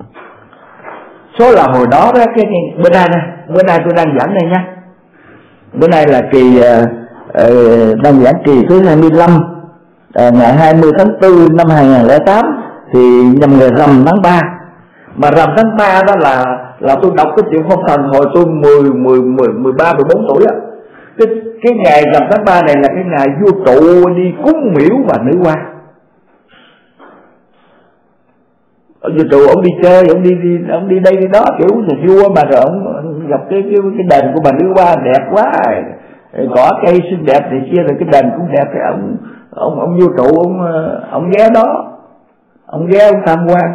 Số là hồi đó đó, cái, cái bữa nay nè, bữa nay tôi đang giảng đây nha. Bữa nay là kỳ uh, uh, đang giảng kỳ thứ hai mươi lăm, uh, ngày hai mươi tháng tư năm hai nghìn không trăm lẻ tám, thì nhằm ngày rằm tháng ba. Mà rằm tháng ba đó là là tôi đọc cái chuyện phong thần hồi tôi mười, mười, mười, mười ba, mười bốn tuổi á. Cái, cái ngày rằm tháng ba này là cái ngày vua Trụ đi cúng miễu và nữ hoa. Vua Trụ ông đi chơi, ông đi, đi ông đi đây đi đó kiểu là vua, mà rồi ông gặp cái cái cái đền của bà nữ hoa đẹp quá, cỏ cây xinh đẹp thì kia, rồi cái đền cũng đẹp, thì ông ông ông vua Trụ ông ông ghé đó, ông ghé ông tham quan.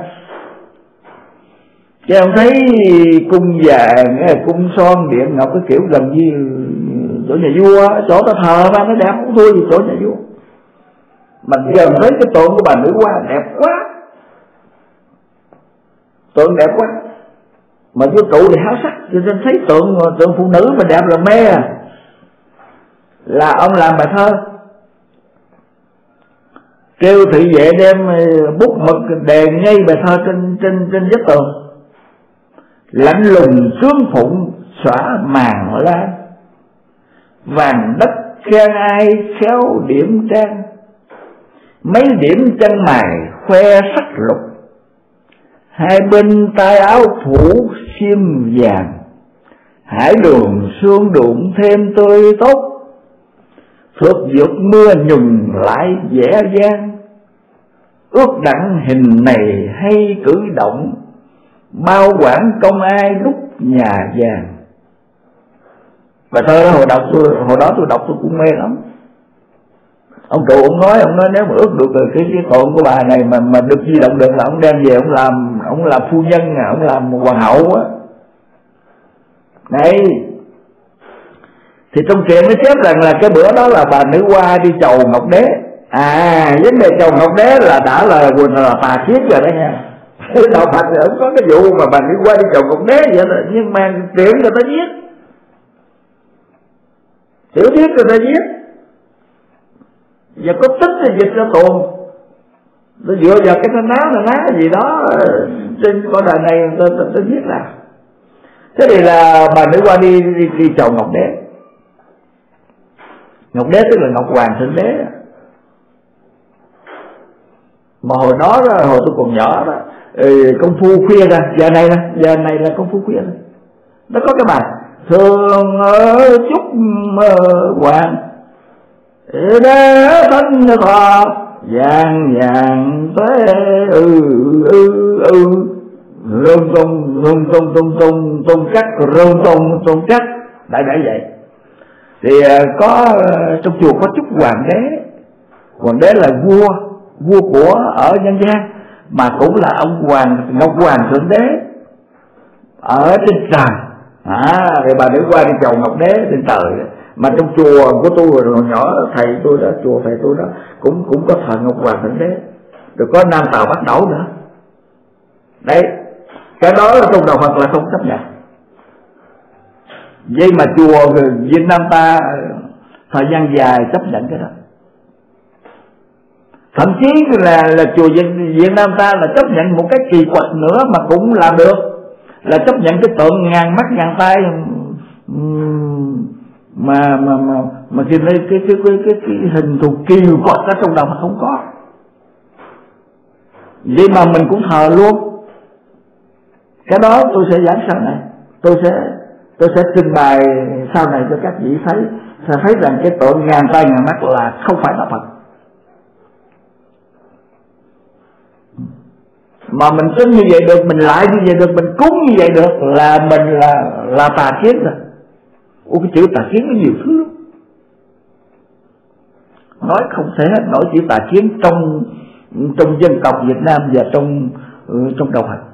Chứ ông thấy cung vàng, cung son, điện ngọc, cái kiểu gần như chỗ nhà vua, chỗ ta thờ mà nó đẹp cũng thua gì chỗ nhà vua. Mà giờ thấy cái tượng của bà nữ hoa đẹp quá, tượng đẹp quá, mà vua Trụ thì háo sắc, cho nên thấy tượng tượng phụ nữ mà đẹp là mê à. Là ông làm bài thơ, kêu thị vệ đem bút mực đề ngay bài thơ trên trên trên vách tường. Lạnh lùng sương phụng xõa màn lan, vàng đất khen ai khéo điểm trang, mấy điểm chân mày khoe sắc lục, hai bên tay áo phủ xiêm vàng, hải đường sương đụng thêm tươi tốt, phượt vượt mưa nhùng lại dễ dang, ước đặng hình này hay cử động, bao quản công ai đúc nhà vàng. Bài thơ đó hồi đọc tôi, hồi đó tôi đọc tôi cũng mê lắm. Ông cụ ông nói, ông nói nếu mà ước được cái cái tội của bà này mà mà được di động được là ông đem về ông làm, ông làm phu nhân, ông làm hoàng hậu á. Đấy. Thì trong truyện nó chép rằng là cái bữa đó là bà nữ hoa đi chầu Ngọc Đế. À, vấn đề chầu Ngọc Đế là đã là quỳnh là tà kiết rồi đó nha. Đạo Phật thì không có cái vụ mà bà nữ hoa đi chầu Ngọc Đế vậy đó, nhưng mà truyện người ta viết, tiểu thuyết người ta viết, và có tích thì dịch ra tuồng. Nó dựa vào cái nó náo nó ná gì đó trên con đời này người ta, ta, ta viết ra. Thế thì là bà nữ hoa đi đi, đi chầu Ngọc Đế. Ngọc Đế tức là Ngọc Hoàng Thượng Đế. Mà hồi đó, đó hồi tôi còn nhỏ đó, công phu khuya ra, giờ này nè, giờ này là công phu khuya đó. Nó có cái bài thường ở chúc hoàng đã thân thọ vàng vàng tới ừ ừ ừ rôn tung rôn tung tung tung tung cắt rôn tung tung cắt đại đại vậy. Thì có trong chùa có chúc hoàng đế. Hoàng đế là vua, vua của ở nhân gian, mà cũng là ông hoàng Ngọc Hoàng Thượng Đế ở trên trời. À, thì bà nữ qua đi chầu Ngọc Đế trên trời. Mà trong chùa của tôi hồi nhỏ, thầy tôi đó, chùa thầy tôi đó cũng cũng có thờ Ngọc Hoàng Thượng Đế, rồi có Nam Tào Bắt Đẩu nữa. Đấy, cái đó là trong đạo Phật là không chấp nhận. Vậy mà chùa Việt Nam ta thời gian dài chấp nhận cái đó. Thậm chí là là chùa Việt Nam ta là chấp nhận một cái kỳ quặc nữa mà cũng làm được, là chấp nhận cái tượng ngàn mắt ngàn tay mà mà mà mà cái cái cái cái, cái, cái hình thù kỳ quặc ở trong đầu mà không có. Vậy mà mình cũng thờ luôn. Cái đó tôi sẽ giảng sau này, tôi sẽ tôi sẽ trình bày sau này cho các vị thấy, sẽ thấy rằng cái tượng ngàn tay ngàn mắt là không phải là Phật. Mà mình tin như vậy được, mình lại như vậy được, mình cúng như vậy được là mình là là tà kiến rồi. Ủa cái chữ tà kiến nó nhiều thứ lắm, nói không thể hết nổi chữ tà kiến trong trong dân tộc Việt Nam và trong trong đạo Phật.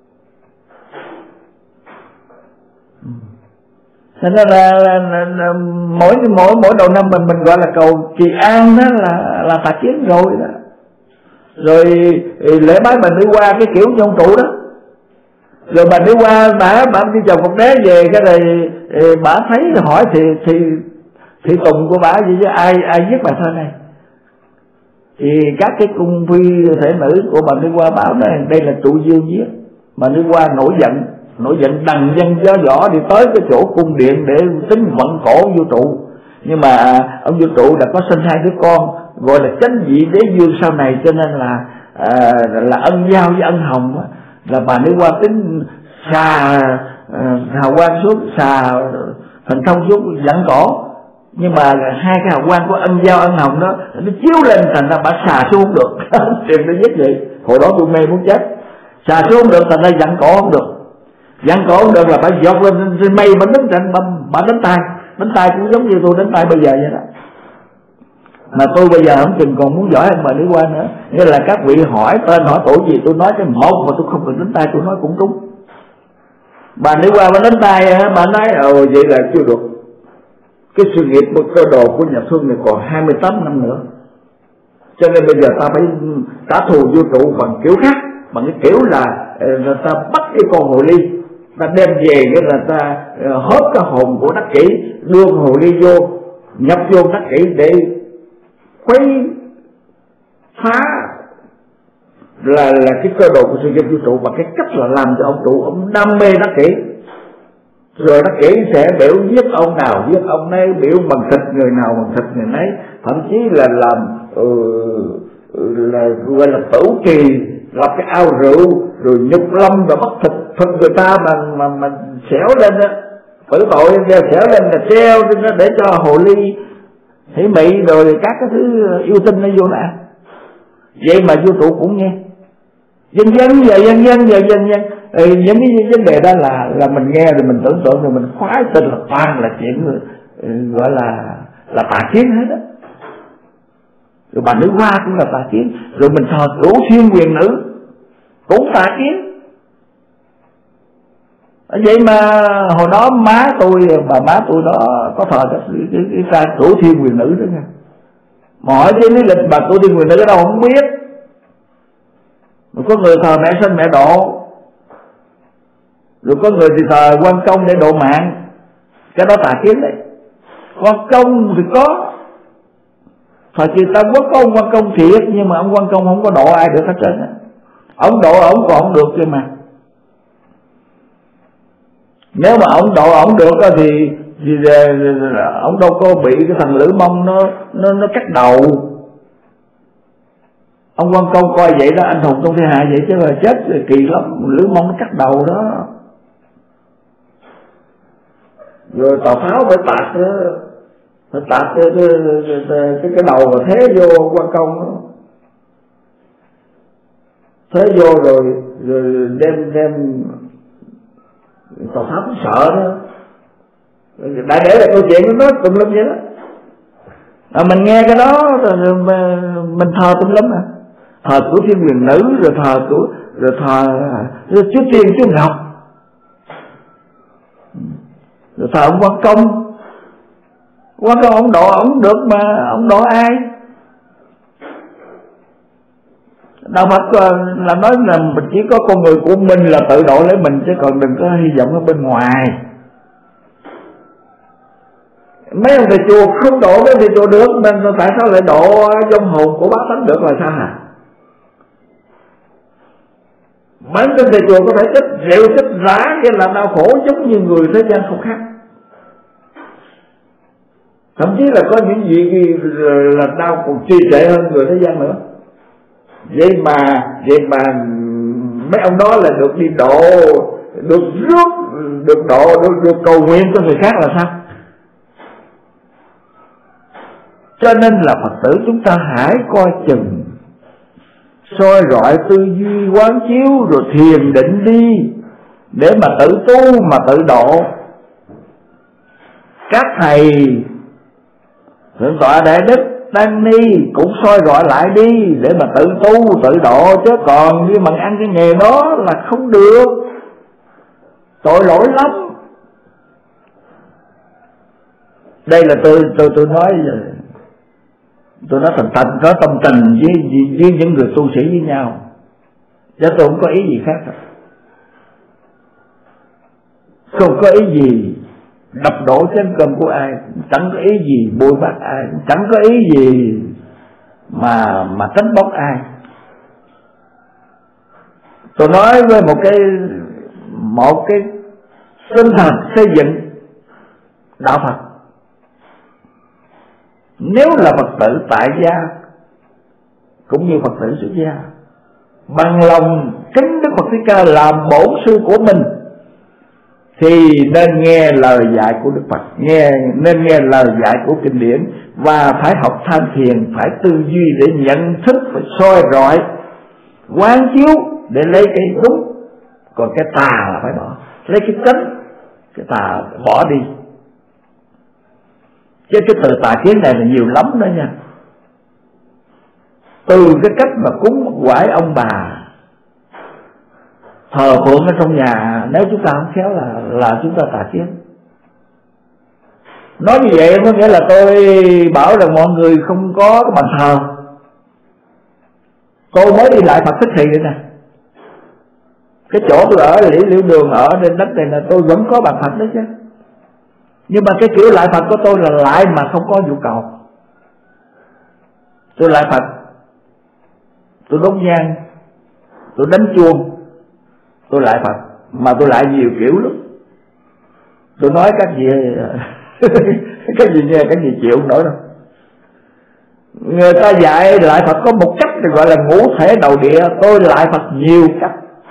Thế nên là, là, là, là mỗi mỗi mỗi đầu năm mình mình gọi là cầu kỳ an đó là là tà kiến rồi đó. Rồi lễ bái bà nữ hoa cái kiểu trong trụ đó. Rồi bà nữ hoa bà bà đi chầu Ngọc Đế về cái này bà thấy hỏi thì thì thị tùng của bà gì chứ ai ai viết bài thơ này. Thì các cái cung phi thể nữ của bà nữ hoa bảo đây đây là trụ dương viết. Bà nữ hoa nổi giận, nổi giận đằng dân gió võ đi tới cái chỗ cung điện để tính vận cổ vô trụ. Nhưng mà ông vô trụ đã có sinh hai đứa con gọi là chánh vị đế vương sau này, cho nên là à, là ân giao với ân hồng, là bà nữ hoa tính xà à, hào quang xuống, xà thần thông xuống dẫn cổ. Nhưng mà hai cái hào quang của ân giao ân hồng đó nó chiếu lên thành ra bà xà xuống không được. Chuyện nó viết vậy, hồi đó tôi mê muốn chết. Xà xuống không được thành ra dẫn cổ không được, dẫn cổ không được là phải dọc lên trên mây mà đứng trên bà, bà đánh tay. Đánh tay cũng giống như tôi đánh tay bây giờ vậy đó. Mà tôi bây giờ không chừng còn muốn giỏi hơn bà nữ hoa nữa. Nghĩa là các vị hỏi tên hỏi tuổi gì tôi nói cái một mà tôi không cần đánh tay tôi nói cũng đúng. Bà nữ hoa bà đánh tay bà nói ồ vậy là chưa được. Cái sự nghiệp một cơ đồ của nhà Xuân này còn hai mươi tám năm nữa. Cho nên bây giờ ta phải trả thù vũ trụ bằng kiểu khác, bằng cái kiểu là người ta bắt cái con hồ ly, ta đem về cái là ta hớp cái hồn của đắc kỷ, đưa hồ ly vô, nhập vô đắc kỷ để quấy phá là là cái cơ đồ của sự nghiệp vũ trụ, và cái cách là làm cho ông trụ ông đam mê đắc kỷ, rồi đắc kỷ sẽ biểu giết ông nào giết ông ấy, biểu bằng thịt người nào bằng thịt người nấy, thậm chí là làm ừ, là gọi là tử kỳ, lập cái ao rượu rồi nhục lâm rồi bắt thịt thịt người ta mà mà mà xẻo lên đó, tử tội đeo xẻo lên là treo để cho hồ ly hỉ mị rồi các cái thứ yêu tinh nó vô nạn. Vậy mà vũ trụ cũng nghe dân dân giờ dân dân giờ dân dân ừ, những cái vấn đề đó là là mình nghe rồi mình tưởng tượng rồi mình khoái tin là toàn là chuyện ừ, gọi là là tà kiến hết đó. Rồi bà nữ hoa cũng là tà kiến. Rồi mình thờ Cửu Thiên Quyền Nữ cũng tà kiến. Vậy mà hồi đó má tôi, bà má tôi đó có thờ cái, cái, cái, cái Cửu Thiên Quyền Nữ đó nha. Mà hỏi cái lý lịch bà Cửu Thiên Quyền Nữ ở đâu không biết. Rồi có người thờ mẹ sinh mẹ độ, rồi có người thì thờ Quan Công để độ mạng. Cái đó tà kiến đấy. Quan Công thì có, thời kỳ Tam Quốc có ông Quan Công thiệt, nhưng mà ông Quan Công không có độ ai được hết trơn á. Ông độ ông còn không được chứ mà. Nếu mà ông độ ông được thì, thì ông đâu có bị cái thằng Lữ Mông nó nó nó cắt đầu. Ông Quan Công coi vậy đó, anh hùng trong thiên hạ vậy chứ mà chết rồi kỳ lắm, Lữ Mông nó cắt đầu đó. Rồi Tào Tháo phải tạt phải tạt cái cái, cái, cái, cái đầu và thế vô Quan Công đó. Thế vô rồi rồi đem đem Tào Tháo cũng sợ đó. Đại để là câu chuyện nó nói tùm lum vậy đó. À, mình nghe cái đó rồi mình thờ tùm lum à. Thờ Cửu Thiên Quyền Nữ, rồi thờ của rồi thờ rồi Chúa Tiên Chúa Ngọc, rồi thờ ông Quan Công. Quan Công ông độ ông được mà ông độ ai? Đạo Phật là nói là mình chỉ có con người của mình là tự độ lấy mình, chứ còn đừng có hy vọng ở bên ngoài. Mấy ông thầy chùa không độ mấy thầy chùa được, mình tại sao lại độ vong hồn của bá tánh được là sao hả? Mấy cái thầy chùa có thể tích rượu tích rá cái là đau khổ giống như người thế gian không khác. Thậm chí là có những gì là đau còn trì trệ hơn người thế gian nữa. Vậy mà vậy mà mấy ông đó là được đi độ, được rước, được độ, được, được cầu nguyện cho người khác là sao? Cho nên là Phật tử chúng ta hãy coi chừng, soi rọi tư duy quán chiếu rồi thiền định đi, để mà tự tu mà tự độ. Các thầy Thượng tọa Đại Đức Tăng Ni cũng soi rọi lại đi để mà tự tu tự độ, chứ còn như bằng ăn cái nghề đó là không được, tội lỗi lắm. Đây là tôi tôi tôi nói tôi nói thành thành có tâm tình với, với, với những người tu sĩ với nhau, chứ tôi không có ý gì khác đâu. Không có ý gì đập đổ chén cơm của ai, chẳng có ý gì bôi bác ai, chẳng có ý gì mà mà tránh bóc ai. Tôi nói với một cái một cái tinh thần xây dựng đạo Phật. Nếu là Phật tử tại gia cũng như Phật tử xuất gia, bằng lòng kính Đức Phật Thích Ca làm bổn sư của mình, thì nên nghe lời dạy của Đức Phật, nghe nên nghe lời dạy của kinh điển, và phải học tham thiền, phải tư duy để nhận thức, phải soi rọi quán chiếu để lấy cái đúng, còn cái tà là phải bỏ, lấy cái chánh, cái tà bỏ đi. Chứ cái từ tà kiến này là nhiều lắm đó nha. Từ cái cách mà cúng quải ông bà, thờ phượng ở trong nhà, nếu chúng ta không khéo là là chúng ta tà kiến. Nói như vậy có nghĩa là tôi bảo rằng mọi người không có cái bàn thờ. Tôi mới đi lại Phật Thích Thị đây nè, cái chỗ tôi ở Liễu Liễu Đường ở trên đất này là tôi vẫn có bàn Phật đấy chứ. Nhưng mà cái kiểu lại Phật của tôi là lại mà không có nhu cầu. Tôi lại Phật, tôi đốt nhang, tôi đánh chuông, tôi lại Phật, mà tôi lại nhiều kiểu lắm. Tôi nói các gì cái gì nghe cái gì chịu không nổi đâu. Người ta dạy lại Phật có một cách thì gọi là ngũ thể đầu địa. Tôi lại Phật nhiều cách.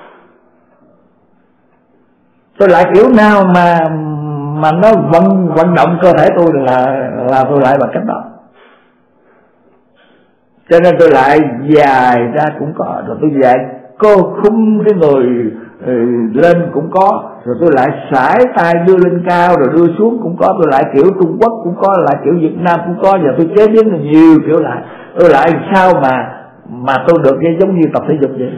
Tôi lại kiểu nào mà mà nó vận vận động cơ thể tôi là là tôi lại bằng cách đó. Cho nên tôi lại dài ra cũng có, rồi tôi dạy cô khung cái người ừ, lên cũng có, rồi tôi lại sải tay đưa lên cao rồi đưa xuống cũng có, tôi lại kiểu Trung Quốc cũng có, lại kiểu Việt Nam cũng có, và tôi chế biến nhiều kiểu lại. Tôi lại sao mà mà tôi được nghe giống như tập thể dục vậy.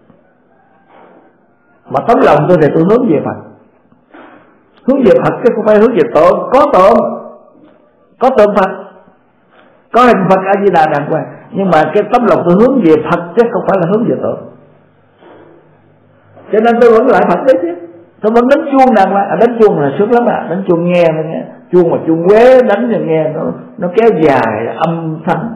Mà tấm lòng tôi thì tôi hướng về Phật, hướng về Phật chứ không phải hướng về tượng. Có tượng, có tượng Phật, có hình Phật A Di Đà đàng hoàng, nhưng mà cái tấm lòng tôi hướng về Phật chứ không phải là hướng về tượng. Cho nên tôi vẫn lại Phật đấy chứ. Tôi vẫn đánh chuông đàng hoàng. À, đánh chuông là sướng lắm à, đánh chuông nghe nó nghe. Chuông mà chuông Quế đánh cho nghe nó nó kéo dài âm thanh.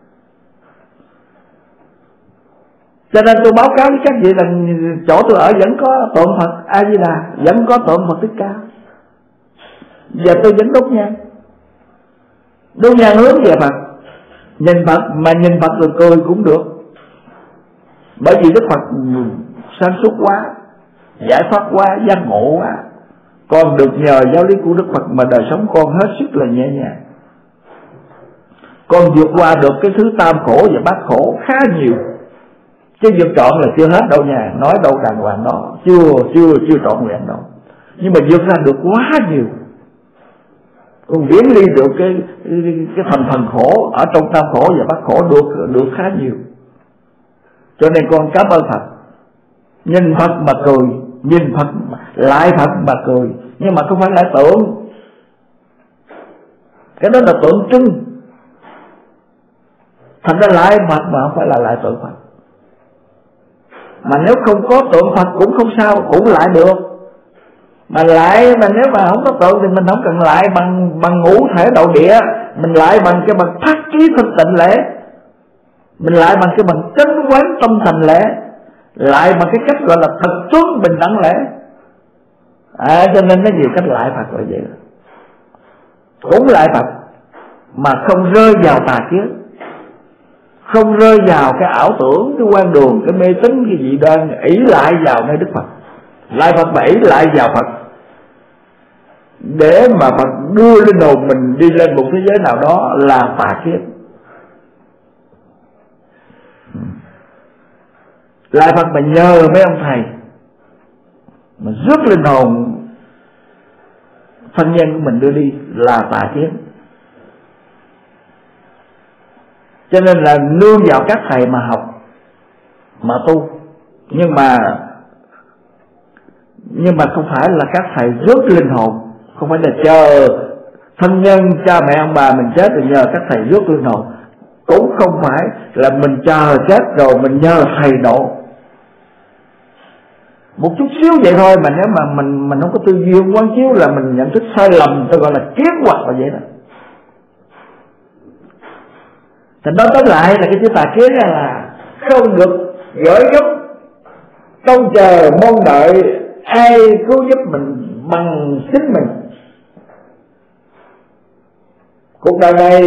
Cho nên tôi báo cáo với các vị là chỗ tôi ở vẫn có tượng Phật A Di Đà, vẫn có tượng Phật Thích Ca. Giờ tôi vẫn đốt nhang, đốt nhang hướng về Phật, nhìn Phật, mà nhìn Phật rồi cười cũng được. Bởi vì Đức Phật sáng suốt quá, giải thoát quá, giác ngộ quá. Con được nhờ giáo lý của Đức Phật mà đời sống con hết sức là nhẹ nhàng. Con vượt qua được cái thứ tam khổ và bát khổ khá nhiều, chứ vượt trọn là chưa hết đâu nha. Nói đâu đàng hoàng đó, chưa chưa chưa trọn vẹn đâu, nhưng mà vượt ra được quá nhiều. Con viễn ly được cái cái thành phần khổ ở trong tam khổ và bát khổ được được khá nhiều. Cho nên con cảm ơn Phật. Nhìn Phật mà cười, nhìn Phật mà, lại Phật mà cười, nhưng mà không phải lại tượng. Cái đó là tượng trưng. Thành ra lại Phật mà không phải là lại tượng Phật. Mà nếu không có tượng Phật cũng không sao, cũng lại được. Mà lại mà nếu mà không có tượng thì mình không cần lại bằng bằng ngũ thể đầu địa, mình lại bằng cái bằng phát trí thanh tịnh lễ, mình lại bằng cái bằng chánh quán tâm thành lễ, lại bằng cái cách gọi là thật tuấn bình đẳng lễ. À, cho nên có nhiều cách lại Phật là vậy. Cũng lại Phật mà không rơi vào tà kiến, không rơi vào cái ảo tưởng, cái quan đường, cái mê tín, cái dị đoan, ỷ lại vào nơi Đức Phật. Lại Phật mà ỷ lại vào Phật để mà Phật đưa linh hồn mình đi lên một thế giới nào đó là tà kiến. Lại Phật mà nhờ mấy ông thầy mà rước linh hồn thân nhân của mình đưa đi là tà kiến. Cho nên là nương vào các thầy mà học, mà tu. Nhưng mà Nhưng mà không phải là các thầy rước linh hồn, không phải là chờ thân nhân cha mẹ ông bà mình chết rồi nhờ các thầy rước linh hồn. Cũng không phải là mình chờ chết rồi mình nhờ thầy độ. Một chút xíu vậy thôi, mà nếu mà mình mình không có tư duy, không quán chiếu là mình nhận thức sai lầm, tôi gọi là kiến hoặc là vậy đó. Thành đó tới lại là cái chữ tà kiến là không được gửi gắm, trông chờ mong đợi ai cứu giúp mình bằng chính mình. Cuộc đời này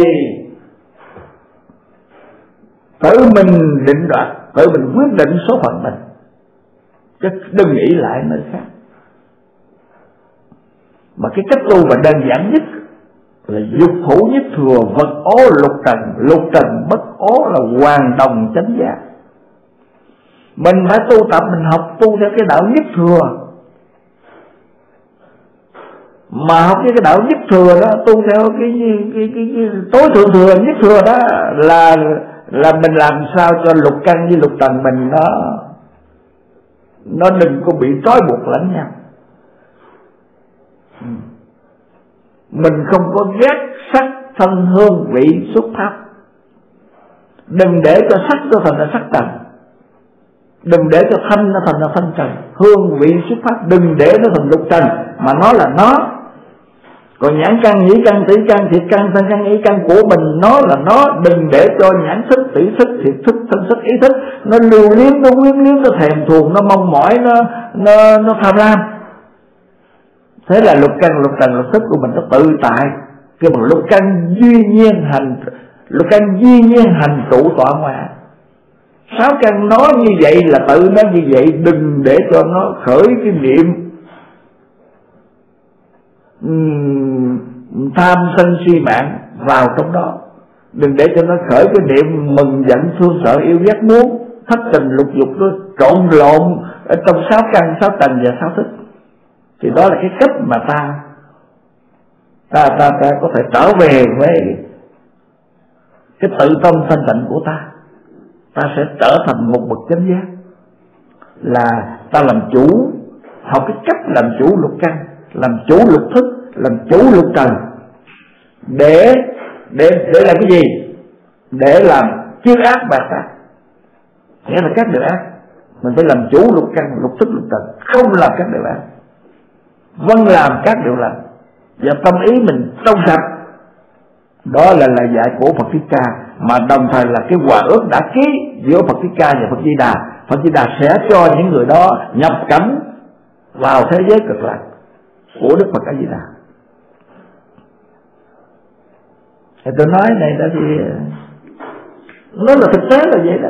tự mình định đoạt, tự mình quyết định số phận mình, chứ đừng nghĩ lại nơi khác. Mà cái cách tu mà đơn giản nhất là dục thủ nhất thừa, vật ố lục trần, lục trần bất ố là hoàn đồng chánh giác. Mình phải tu tập, mình học tu theo cái đạo nhất thừa. Mà học cái đạo nhất thừa đó, tu theo cái, cái, cái, cái, cái tối thượng thừa nhất thừa đó là là mình làm sao cho lục căn với lục trần mình nó nó đừng có bị trói buộc lẫn nhau. Mình không có ghét sắc thân hương vị xúc pháp. Đừng để cho sắc nó thành là sắc trần, đừng để cho thanh nó thành là thanh trần, hương vị xúc pháp đừng để nó thành lục trần, mà nó là nó. Còn nhãn căn, nhĩ căn, tỷ căn, thiệt căn, thân căn, ý căn của mình nó là nó. Đừng để cho nhãn thức, tỷ thức, thiệt thức, thân thức, ý thức nó lưu luyến, nó quyến luyến, nó thèm thuồng, nó mong mỏi, nó nó nó tham lam. Thế là lục căn, lục trần, lục thức của mình nó tự tại. Cái mà lục căn duy nhiên hành, lục căn duy nhiên hành trụ tọa ngoại. Sáu căn nó như vậy là tự nó như vậy, đừng để cho nó khởi cái niệm uhm, tham sân si mạng vào trong đó. Đừng để cho nó khởi cái niệm mừng giận thương sợ yêu ghét muốn thất tình lục dục, nó trộn lộn ở trong sáu căn, sáu trần và sáu thức. Thì đó là cái cách mà ta ta ta, ta có thể trở về với cái tự tâm thanh tịnh của ta. Ta sẽ trở thành một bậc chánh giác, là ta làm chủ, học cái cách làm chủ lục căn, làm chủ lục thức, làm chủ lục trần, để để để làm cái gì? Để làm chuyên ác bạc ta, nghĩa là các điều ác. Mình phải làm chủ lục căn, lục thức, lục trần, không làm các điều ác, vâng làm các điều lành, và tâm ý mình trong sạch. Đó là lời dạy của Phật Thích Ca, mà đồng thời là cái hòa ước đã ký giữa Phật Thích Ca và Phật Di Đà. Phật Di Đà sẽ cho những người đó nhập cảnh vào thế giới cực lạc của Đức Phật A Di Đà. Thì tôi nói này đó thì nó là thực tế là vậy đó.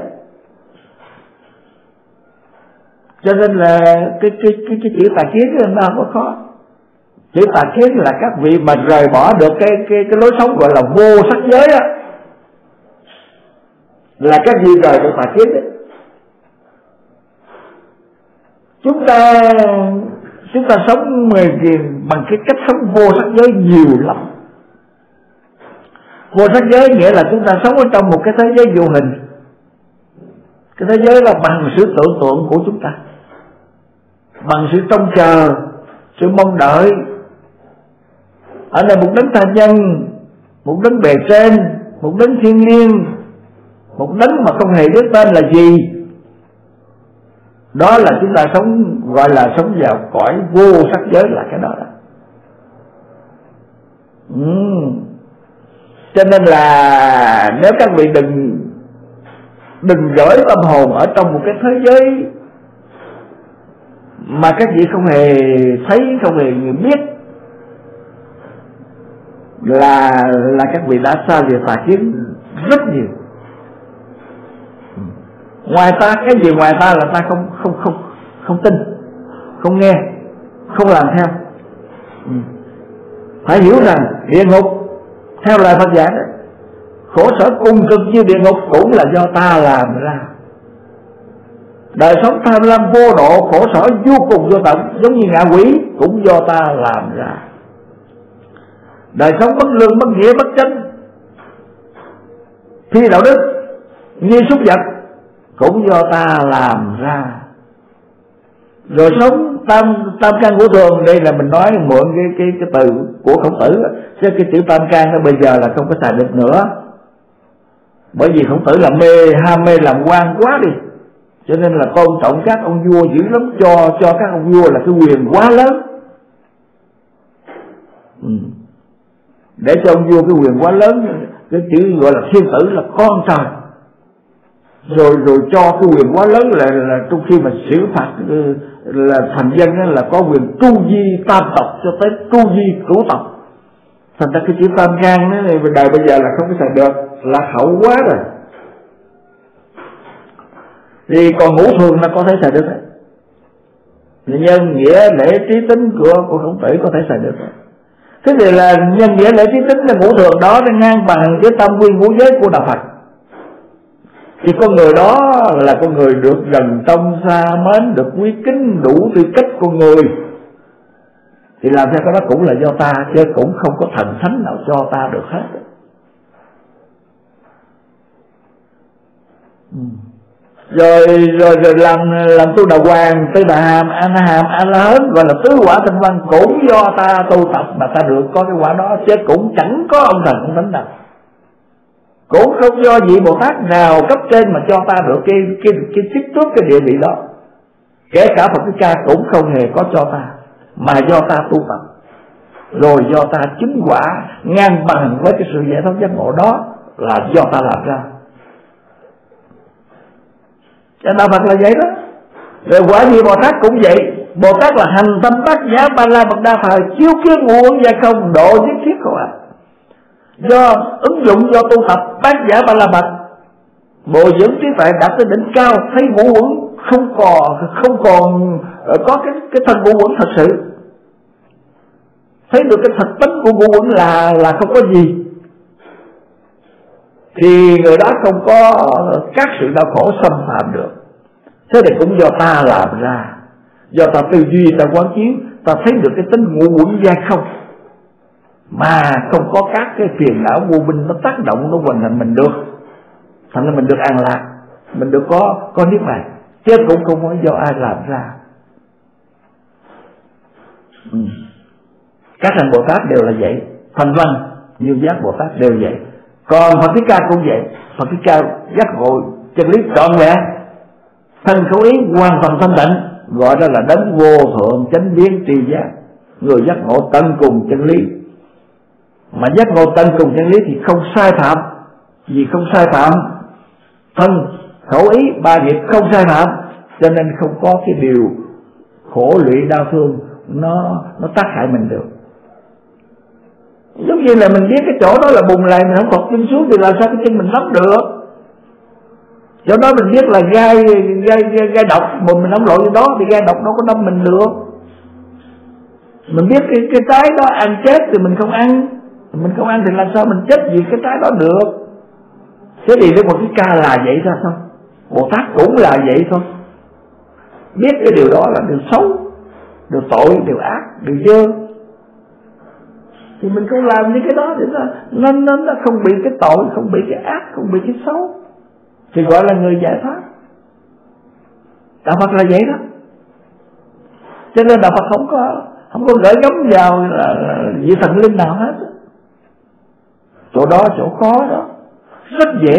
Cho nên là cái cái cái cái chữ tà kiến nó không có khó. Chữ tà kiến là các vị mà rời bỏ được cái cái cái lối sống gọi là vô sắc giới á, là các vị rời được tà kiến đấy. Chúng ta chúng ta sống bằng cái cách sống vô sắc giới nhiều lắm. Vô sắc giới nghĩa là chúng ta sống ở trong một cái thế giới vô hình. Cái thế giới là bằng sự tưởng tượng của chúng ta, bằng sự trông chờ, sự mong đợi. Ở đây một đấng tha nhân, một đấng bề trên, một đấng thiên liêng, một đấng mà không hề biết tên là gì. Đó là chúng ta sống, gọi là sống vào cõi vô sắc giới, là cái đó đó. Ừ. Cho nên là nếu các vị đừng đừng gửi tâm hồn ở trong một cái thế giới mà các vị không hề thấy, không hề biết, là là các vị đã xa lìa tà kiến rất nhiều. Ngoài ta, cái gì ngoài ta là ta không không không không tin, không nghe, không làm theo. Phải hiểu rằng địa ngục theo lời Phật dạy, khổ sở cùng cực như địa ngục cũng là do ta làm ra. Đời sống tham lam vô độ, khổ sở vô cùng vô tận, giống như ngạ quỷ, cũng do ta làm ra. Đời sống bất lương, bất nghĩa, bất chánh, phi đạo đức, như súc vật, cũng do ta làm ra. Rồi sống tam tam căn của thường, đây là mình nói mượn cái cái cái từ của Khổng Tử, chứ cái chữ tam căn đó bây giờ là không có xài được nữa, bởi vì Khổng Tử là mê ham mê làm quan quá đi, cho nên là tôn trọng các ông vua dữ lắm, cho cho các ông vua là cái quyền quá lớn. Ừ. Để cho ông vua cái quyền quá lớn, cái chữ gọi là thiên tử là con trời, rồi rồi cho cái quyền quá lớn là, là trong khi mà xử phạt là thành dân là có quyền tru di tam tộc cho tới tru di cửu tộc. Thành ra cái chữ tam can này đời bây giờ là không có xài được, lạc hậu quá rồi. Thì còn ngũ thường là có thể xài được đấy. Nhân nghĩa lễ trí tính của của Khổng Tử có thể xài được đấy. Thế thì là nhân nghĩa lễ trí tính là ngũ thường đó nó ngang bằng với tam quy ngũ giới của đạo Phật. Thì con người đó là con người được gần trong xa mến, được quý kính đủ tư cách con người. Thì làm theo cái đó cũng là do ta, chứ cũng không có thần thánh nào cho ta được hết. Ừ. Rồi rồi rồi làm làm tu đà hoàng, tu đà hàm, a na hàm, a la hán, gọi là tứ quả thanh văn, cũng do ta tu tập mà ta được có cái quả đó, chứ cũng chẳng có ông thần ông thánh nào, cũng không do vị Bồ Tát nào cấp trên mà cho ta được cái cái cái chức tước, cái địa vị đó. Kể cả Phật Thích Ca cũng không hề có cho ta, mà do ta tu tập, rồi do ta chứng quả ngang bằng với cái sự giải thoát giác ngộ đó, là do ta làm ra. Cho Đạo Phật là vậy đó. Rồi quả vị Bồ Tát cũng vậy. Bồ Tát là hành tâm bát nhã ba la mật đa phật, chiếu kiến ngũ uẩn gia không, độ nhất thiết không ạ. Do ứng dụng, do tu tập bát nhã ba la mật, bồi dưỡng trí tuệ đạt tới đỉnh cao, thấy ngũ uẩn không còn không còn có cái cái thân ngũ uẩn thật sự, thấy được cái thật tính của ngũ uẩn là là không có gì, thì người đó không có các sự đau khổ xâm phạm được. Thế thì cũng do ta làm ra, Do ta tư duy, ta quán chiếu, ta thấy được cái tính ngũ uẩn giai không, mà không có các cái phiền não vô minh nó tác động, nó hoàn thành mình được. Thành ra mình được an lạc, mình được có có niết bàn, chứ cũng không có do ai làm ra. ừ. Các thành Bồ Tát đều là vậy, Thanh Văn, Như Giác Bồ Tát đều vậy. Còn Phật Thích Ca cũng vậy. Phật Thích Ca giác ngộ chân lý trọn vẹn, thân khẩu ý hoàn toàn thanh tịnh, gọi đó là đấng vô thượng chánh biến tri giác, người giác ngộ tận cùng chân lý. Mà giác ngộ tận cùng chân lý thì không sai phạm. Vì không sai phạm, thân khẩu ý ba nghiệp không sai phạm, cho nên không có cái điều khổ lụy đau thương nó nó tác hại mình được. Giống như là mình biết cái chỗ đó là bùn lầy, mình không cột chân xuống thì làm sao cái chân mình nắm được. Chỗ đó mình biết là gai gai gai, gai độc, mà mình không lội vô đó thì gai độc đâu có đâm mình được. Mình biết cái cái trái đó ăn chết thì mình không ăn, mình không ăn thì làm sao mình chết vì cái trái đó được. Thế thì Đức Phật Thích Ca là vậy ra thôi, Bồ Tát cũng là vậy thôi. Biết cái điều đó là điều xấu, điều tội, điều ác, điều dơ, thì mình không làm những cái đó để nó, nó, nó không bị cái tội, không bị cái ác, không bị cái xấu, thì gọi là người giải thoát. Đạo Phật là vậy đó. Cho nên Đạo Phật không có không có gửi gắm vào là, là vị thần linh nào hết. Chỗ đó chỗ khó đó, rất dễ.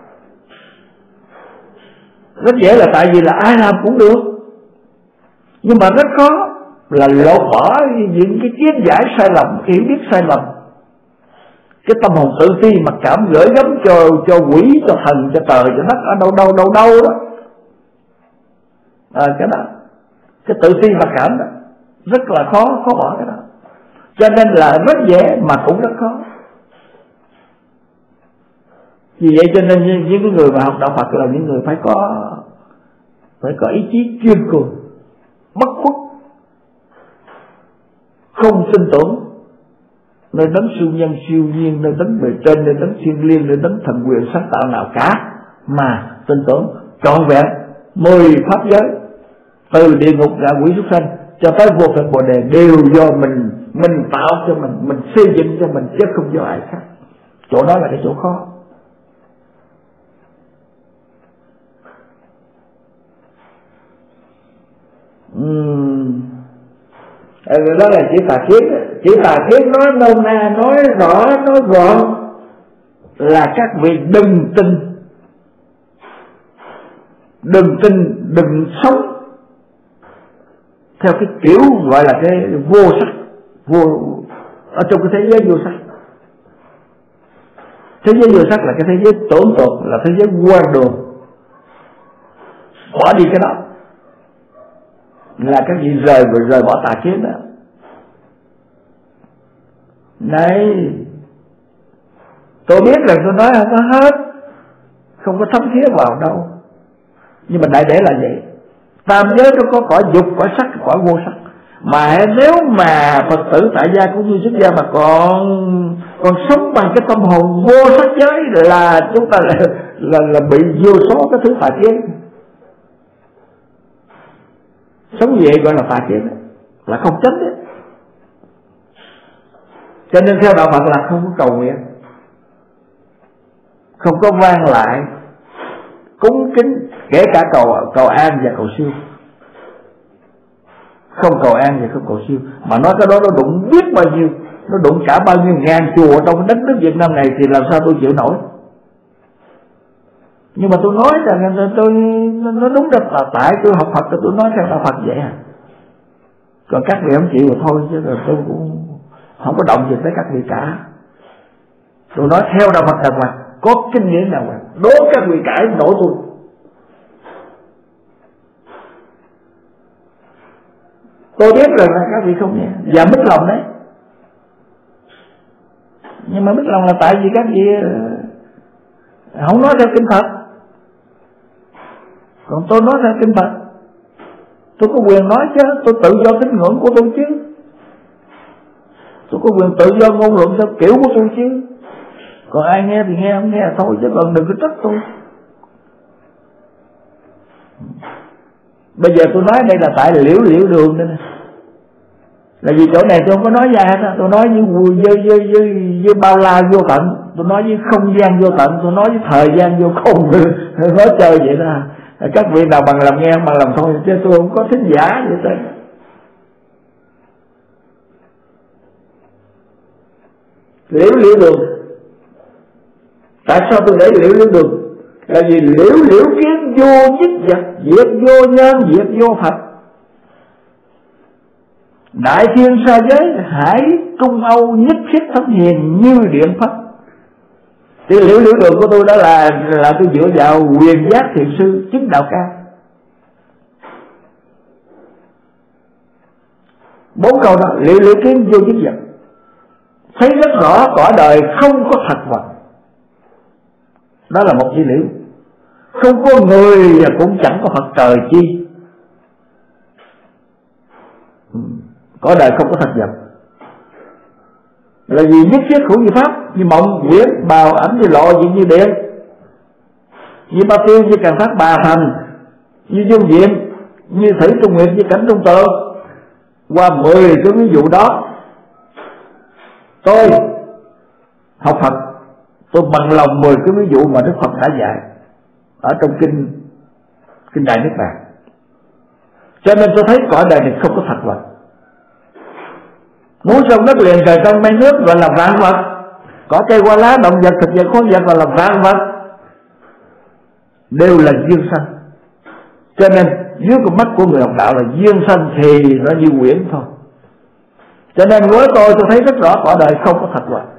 Rất dễ là tại vì là ai làm cũng được, nhưng mà rất khó là lột bỏ những cái kiến giải sai lầm, hiểu biết sai lầm, cái tâm hồn tự ti mặc cảm gửi gắm cho cho quỷ, cho thần, cho trời, cho đất ở đâu đâu đâu đâu đó. À, cái đó, cái tự ti mặc cảm đó rất là khó khó bỏ cái đó. Cho nên là rất dễ mà cũng rất khó. Vì vậy cho nên những cái người mà học đạo Phật là những người phải có phải có ý chí kiên cường, bất khuất, không tin tưởng nơi đấng siêu nhân siêu nhiên, nơi đấng bề trên, nơi đấng thiên liêng, nơi đấng thần quyền sáng tạo nào cả, mà tin tưởng trọn vẹn mười pháp giới, từ địa ngục ngạ quỷ súc sanh cho tới vô thượng Bồ Đề đều do mình mình tạo cho mình, mình xây dựng cho mình, chứ không do ai khác. Chỗ đó là cái chỗ khó. Uhm. Đó là chữ tà kiến. Chữ tà kiến nói nôm na, nói rõ, nói gọn là các vị đừng tin, đừng tin, đừng sống theo cái kiểu gọi là cái vô sắc, vô ở trong cái thế giới vô sắc. Thế giới vô sắc là cái thế giới tưởng tượng, là thế giới quan đường. Bỏ đi cái đó là các vị rời và rời bỏ tà kiến đó. Này, tôi biết là tôi nói không có hết, không có thấm thía vào đâu, nhưng mà đại để là vậy. Tam giới nó có cõi dục, cõi sắc, cõi vô sắc. Mà nếu mà Phật tử tại gia cũng như xuất gia mà còn còn sống bằng cái tâm hồn vô sắc giới là chúng ta là là, là bị vô số cái thứ tà kiến. Sống vậy gọi là tà kiến, là không chánh đấy. Cho nên theo đạo Phật là không có cầu nguyện, không có vang lại, cúng kính, kể cả cầu cầu an và cầu siêu. Không cầu an và không cầu siêu. Mà nói cái đó nó đụng biết bao nhiêu, nó đụng cả bao nhiêu ngàn chùa trong đất nước Việt Nam này thì làm sao tôi chịu nổi. Nhưng mà tôi nói rằng tôi nó đúng rất là tại tôi học Phật tôi nói theo đạo Phật vậy à. Còn các vị không chịu rồi thôi, chứ rồi tôi cũng không có động gì tới các vị cả. Tôi nói theo đạo Phật đàng hoàng, có kinh nghiệm đàng hoàng, đố các vị cãi đổ tôi. Tôi biết rằng là các vị không nghe và mất lòng đấy. Nhưng mà mất lòng là tại vì các vị không nói theo kinh Phật, còn tôi nói theo kinh Phật. Tôi có quyền nói chứ, tôi tự do tín ngưỡng của tôi chứ, tôi có quyền tự do ngôn luận theo kiểu của tôi chứ. Còn ai nghe thì nghe, không nghe thôi, chứ còn đừng có trách tôi. Bây giờ tôi nói đây là tại liễu liễu đường đây nè. Là vì chỗ này tôi không có nói ra hết, tôi nói với với với với, với bao la vô tận, tôi nói với không gian vô tận, tôi nói với thời gian vô cùng, nói chơi vậy đó. Các vị nào bằng lòng nghe bằng lòng thôi, chứ tôi không có thính giả vậy đó. Liễu liễu đường, tại sao tôi để liễu liễu đường? Là vì liễu liễu kiến vô nhất vật, diệt vô nhân, diệt vô Phật. Đại thiên sa giới, hải trung âu, nhất thiết thánh hiền như điện Phật. Thì liễu liễu đường của tôi đó là là tôi dựa vào quyền giác thiền sư chứng đạo cao. Bốn câu đó, liễu liễu kiến vô nhất vật, thấy rất rõ cõi đời không có thật vật. Đó là một dữ liệu. Không có người và cũng chẳng có Phật trời chi. Cõi đời không có thật vật. Là vì nhất thiết hữu như pháp, như mộng huyễn bào ảnh như lộ diện như điện, như ba tiêu như càng phát bà thành, như dương diện, như thủy trung nguyệt, như cảnh trung tượng. Qua mười cái ví dụ đó, tôi học Phật, tôi bằng lòng mười cái ví dụ mà Đức Phật đã dạy ở trong kinh kinh Đại Niết Bàn. Cho nên tôi thấy cõi đời này không có thật vật. Núi sông đất liền trời trong mây nước gọi là vạn vật, cỏ cây hoa lá động vật thực vật khoáng vật gọi là vạn vật, đều là duyên sanh. Cho nên dưới con mắt của người học đạo là duyên sanh thì nó như quyển thôi. Cho nên với tôi tôi thấy rất rõ cõi đời không có thật vật.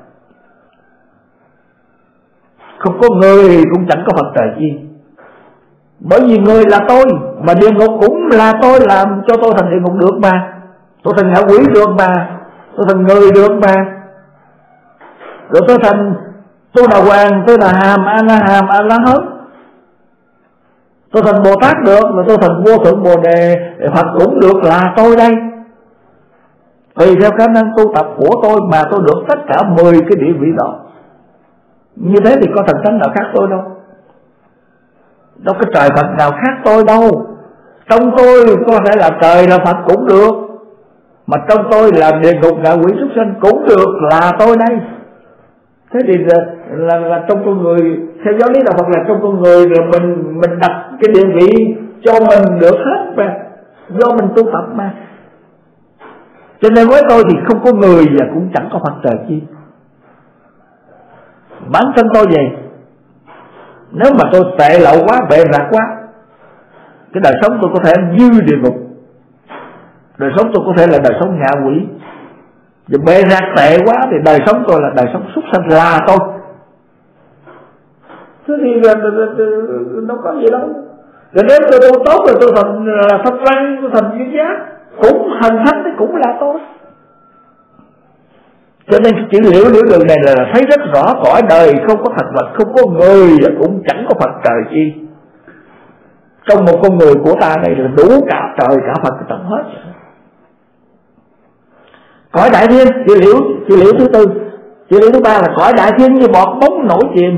Không có người cũng chẳng có Phật trời chi. Bởi vì người là tôi, mà địa ngục cũng là tôi làm cho tôi thành địa ngục được mà, tôi thành ngạ quỷ được mà, tôi thành người được mà, rồi tôi thành tôi là hoàng, tôi là hàm a la hàm a la hớt, tôi thành Bồ Tát được, rồi tôi thành vô thượng Bồ Đề Phật cũng được, là tôi đây. Tùy theo khả năng tu tập của tôi mà tôi được tất cả mười cái địa vị đó. Như thế thì có thần thánh nào khác tôi đâu, đâu có trời Phật nào khác tôi đâu. Trong tôi có thể là trời là Phật cũng được, mà trong tôi là địa ngục ngạ quỷ súc sanh cũng được, là tôi đây. Thế thì là, là, là trong con người, theo giáo lý đạo Phật là trong con người rồi mình mình đặt cái địa vị cho mình được hết mà, do mình tu tập mà. Cho nên với tôi thì không có người và cũng chẳng có Phật trời chi. Bản thân tôi vậy. Nếu mà tôi tệ lậu quá, bệ rạc quá, cái đời sống tôi có thể như địa ngục, đời sống tôi có thể là đời sống ngạ quỷ. Và bệ rạc tệ quá thì đời sống tôi là đời sống súc sanh, là tôi. Thế thì đâu có gì đâu. Rồi nếu tôi tu tốt rồi tôi thành là Phật Văn, tôi thành duyên giác, cũng hành thánh thì cũng là tôi. Cho nên chữ liễu liễu đường này là thấy rất rõ cõi đời không có thật vật, không có người và cũng chẳng có Phật trời chi. Trong một con người của ta này là đủ cả trời cả Phật tổng hết. Cõi đại thiên, chữ liễu, chữ liễu thứ tư. Chữ liễu thứ ba là cõi đại thiên như bọt bóng nổi chìm.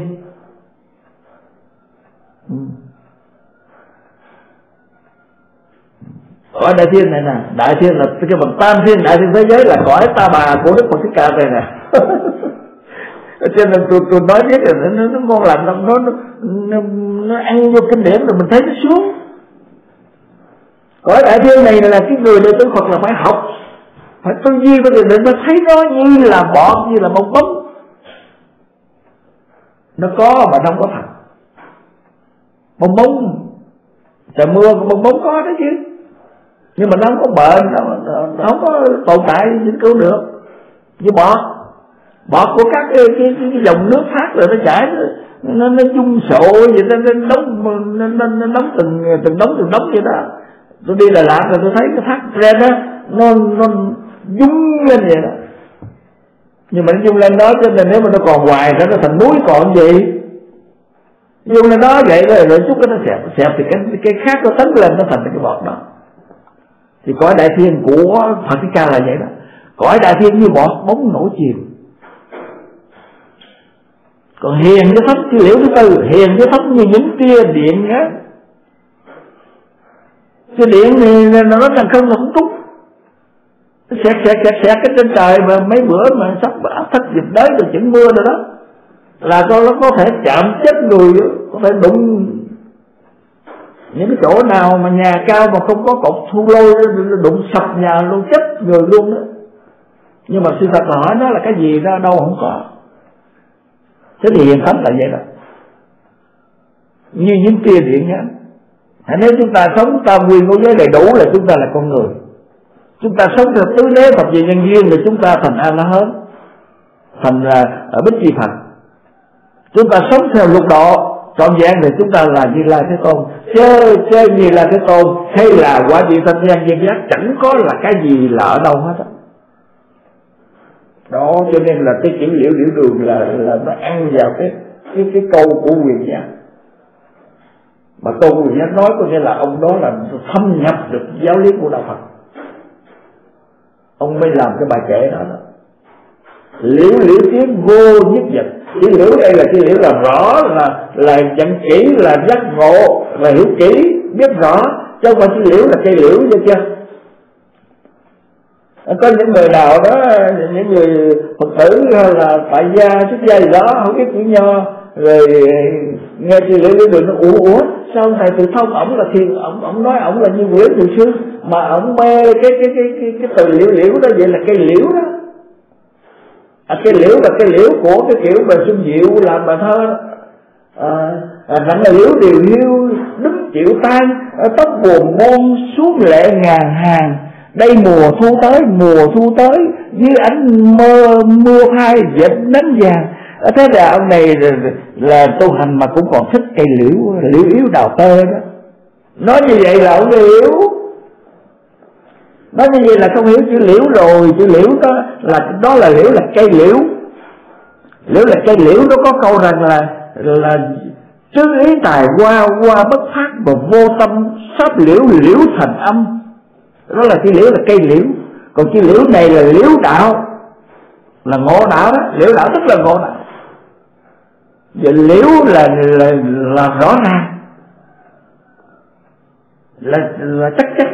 Cõi đại thiên này nè, đại thiên là cái bậc tam thiên, đại thiên thế giới là cõi ta bà của Đức Phật Thích Ca này nè. Cho nên tôi tôi nói biết là nó, nó ngon lành, nó nó nó, nó ăn vô kinh điển rồi mình thấy nó xuống. Cõi đại thiên này là cái người đệ tử Phật là phải học, phải tư duy với để nó thấy nó như là bọt, như là bong bóng. Nó có mà không có thật. Bong bóng, trời mưa bong bóng có đó chứ, nhưng mà nó không có bệnh, nó, nó không có tồn tại vĩnh cửu được. Như bọt, bọt của các cái, cái, cái, cái dòng nước thác rồi nó chảy, nó nó dung sộ vậy, nó nó đóng nó, nó, nó đóng từng từng đống từng đống vậy đó. Tôi đi Đà Lạt rồi tôi thấy cái thác ren á, nó nó dung lên vậy đó. Nhưng mà nó dung lên đó, cho nên nếu mà nó còn hoài nó nó thành núi còn gì. Dung lên đó vậy rồi, rồi chút cái nó xẹp xẹp thì cái cái khác nó tấn lên nó thành cái bọt đó. Thì cõi đại thiên của Phật Thích Ca là vậy đó. Cõi đại thiên như bọt bóng nổi chìm. Còn hiền với thấp, chữ liễu thứ tư, hiền với thấp như những tia điện á. Cái điện thì nó nói rằng không là không trúng, xẹt xẹt xẹt xẹt cái trên trời mà mấy bữa mà sắp áp thấp nhiệt đới rồi chuyển mưa rồi đó, là con nó có thể chạm chết người, có thể đụng những cái chỗ nào mà nhà cao mà không có cột thu lôi, đụng sập nhà luôn, chết người luôn đó. Nhưng mà sự thật là hỏi nó là cái gì ra đâu không có. Thế thì hiện thánh là vậy đó, như những tia điện nhá. Nếu chúng ta sống tam nguyên ngũ giới đầy đủ là chúng ta là con người. Chúng ta sống theo tứ đế Phật về nhân duyên thì chúng ta thành A La Hán, thành là ở Bích Chi Phật. Chúng ta sống theo lục độ trọn vẹn thì chúng ta là Như Lai Thế Tôn. Chơi chơi Như Lai Thế Tôn hay là quả vị thanh thiên viên giác, chẳng có là cái gì là ở đâu hết đó. Đó cho nên là cái chữ liễu liễu đường là là nó ăn vào cái cái cái câu của Quyền Giác. Mà câu của Quyền Giác nói có nghĩa là ông đó là thâm nhập được giáo lý của đạo Phật, ông mới làm cái bài kệ đó, đó. Liễu liễu tiếng vô nhất vật. Chữ liễu đây là chữ liễu là rõ, là là nhận kỹ, là giác ngộ, là hiểu kỹ, biết rõ, chứ không phải chữ liễu là cây liễu chưa chưa. Có những người nào đó, những người Phật tử hay là tại gia xuất gia gì đó không biết chữ nho, rồi nghe chữ liễu liễu đường nó ủa ủa sao thầy Từ Thông ổng là thiền, ổng ổng nói ổng là như Nguyễn Từ Sư mà ổng mê cái cái cái cái cái từ liễu liễu đó, vậy là cây liễu đó. À, cây liễu là cây liễu của cái kiểu mà Xuân Diệu làm bài thơ đó. À, à, nặng là liễu điều hiu đứng chịu tan, tóc buồn môn xuống lệ ngàn hàng. Đây mùa thu tới, mùa thu tới, dưới ánh mơ mưa phai dệt nắng vàng. À, thế là ông này là, là tu hành mà cũng còn thích cây liễu, liễu yếu đào tơ đó. Nói như vậy là ông liễu. Nói như vậy là không hiểu chữ liễu rồi. Chữ liễu đó là đó là liễu là cây liễu. Liễu là cây liễu, nó có câu rằng là là trứ ý tài hoa, hoa bất phát và vô tâm, sắp liễu liễu thành âm. Đó là chữ liễu là cây liễu. Còn chữ liễu này là liễu đạo, là ngộ đạo đó. Liễu đạo tức là ngộ đạo. Vậy liễu là là, là rõ ràng, là, là chắc chắn.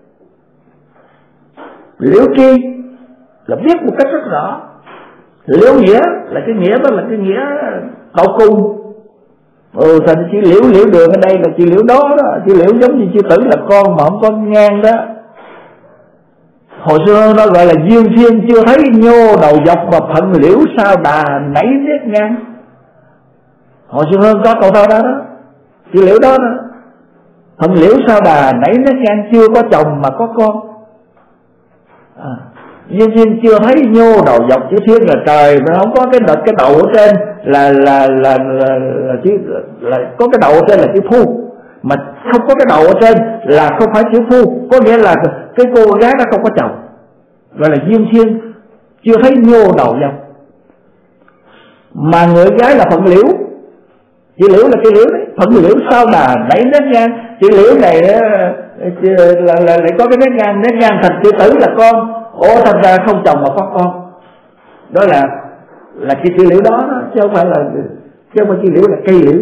Liễu tri là biết một cách rất rõ. Liễu nghĩa là cái nghĩa đó là cái nghĩa đạo cung. Ừ, thành chữ liễu liễu đường ở đây là chữ liễu đó đó. Chữ liễu giống như chữ tử là con mà không có ngang đó. Hồi xưa nó gọi là duyên thiên chưa thấy nhô đầu dọc và phận liễu sao đà nảy nét ngang. Hồi xưa hơn có câu thơ đó đó, chữ liễu đó đó. Phận liễu sao đà nảy nét ngang, chưa có chồng mà có con. À, duyên thiên chưa thấy nhô đầu dọc, chữ thiên là trời mà không có cái đợt cái đầu ở trên là là là là, là, chữ, là có cái đầu ở trên là chữ phu, mà không có cái đầu ở trên là không phải chữ phu, có nghĩa là cái cô gái đó không có chồng, gọi là duyên thiên chưa thấy nhô đầu dọc. Mà người gái là phận liễu, chữ liễu là cái liễu đấy, phận liễu sao đà nảy nét ngang. Chữ liễu này là là lại có cái nét ngang, nét ngang thành chữ tử là con. Ồ, thành ra không chồng mà có con. Đó là là cái chữ liễu đó, đó chứ không phải là chứ không phải chữ liễu là cây liễu.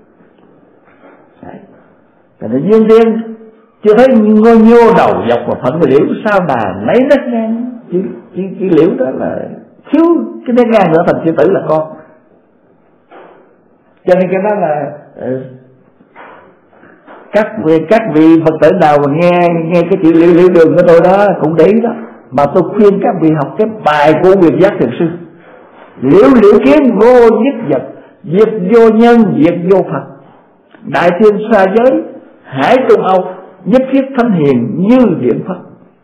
Thành ra duyên thiên chưa thấy ngôi nhô đầu dọc và phận liễu sao đà nấy nét ngang. Chữ, chữ, chữ liễu đó là thiếu cái nét ngang nữa thành chữ tử là con. Cho nên cái đó là uh, các vị các vị Phật tử nào mà nghe nghe cái chữ liễu liễu đường của tôi đó cũng để ý đó. Mà tôi khuyên các vị học cái bài của Quyền Giác Thiền Sư. Liễu liễu kiến vô nhất vật, diệt vô nhân, diệt vô Phật. Đại thiên xa giới, hải trung âu, nhất thiết thánh hiền như điện Phật.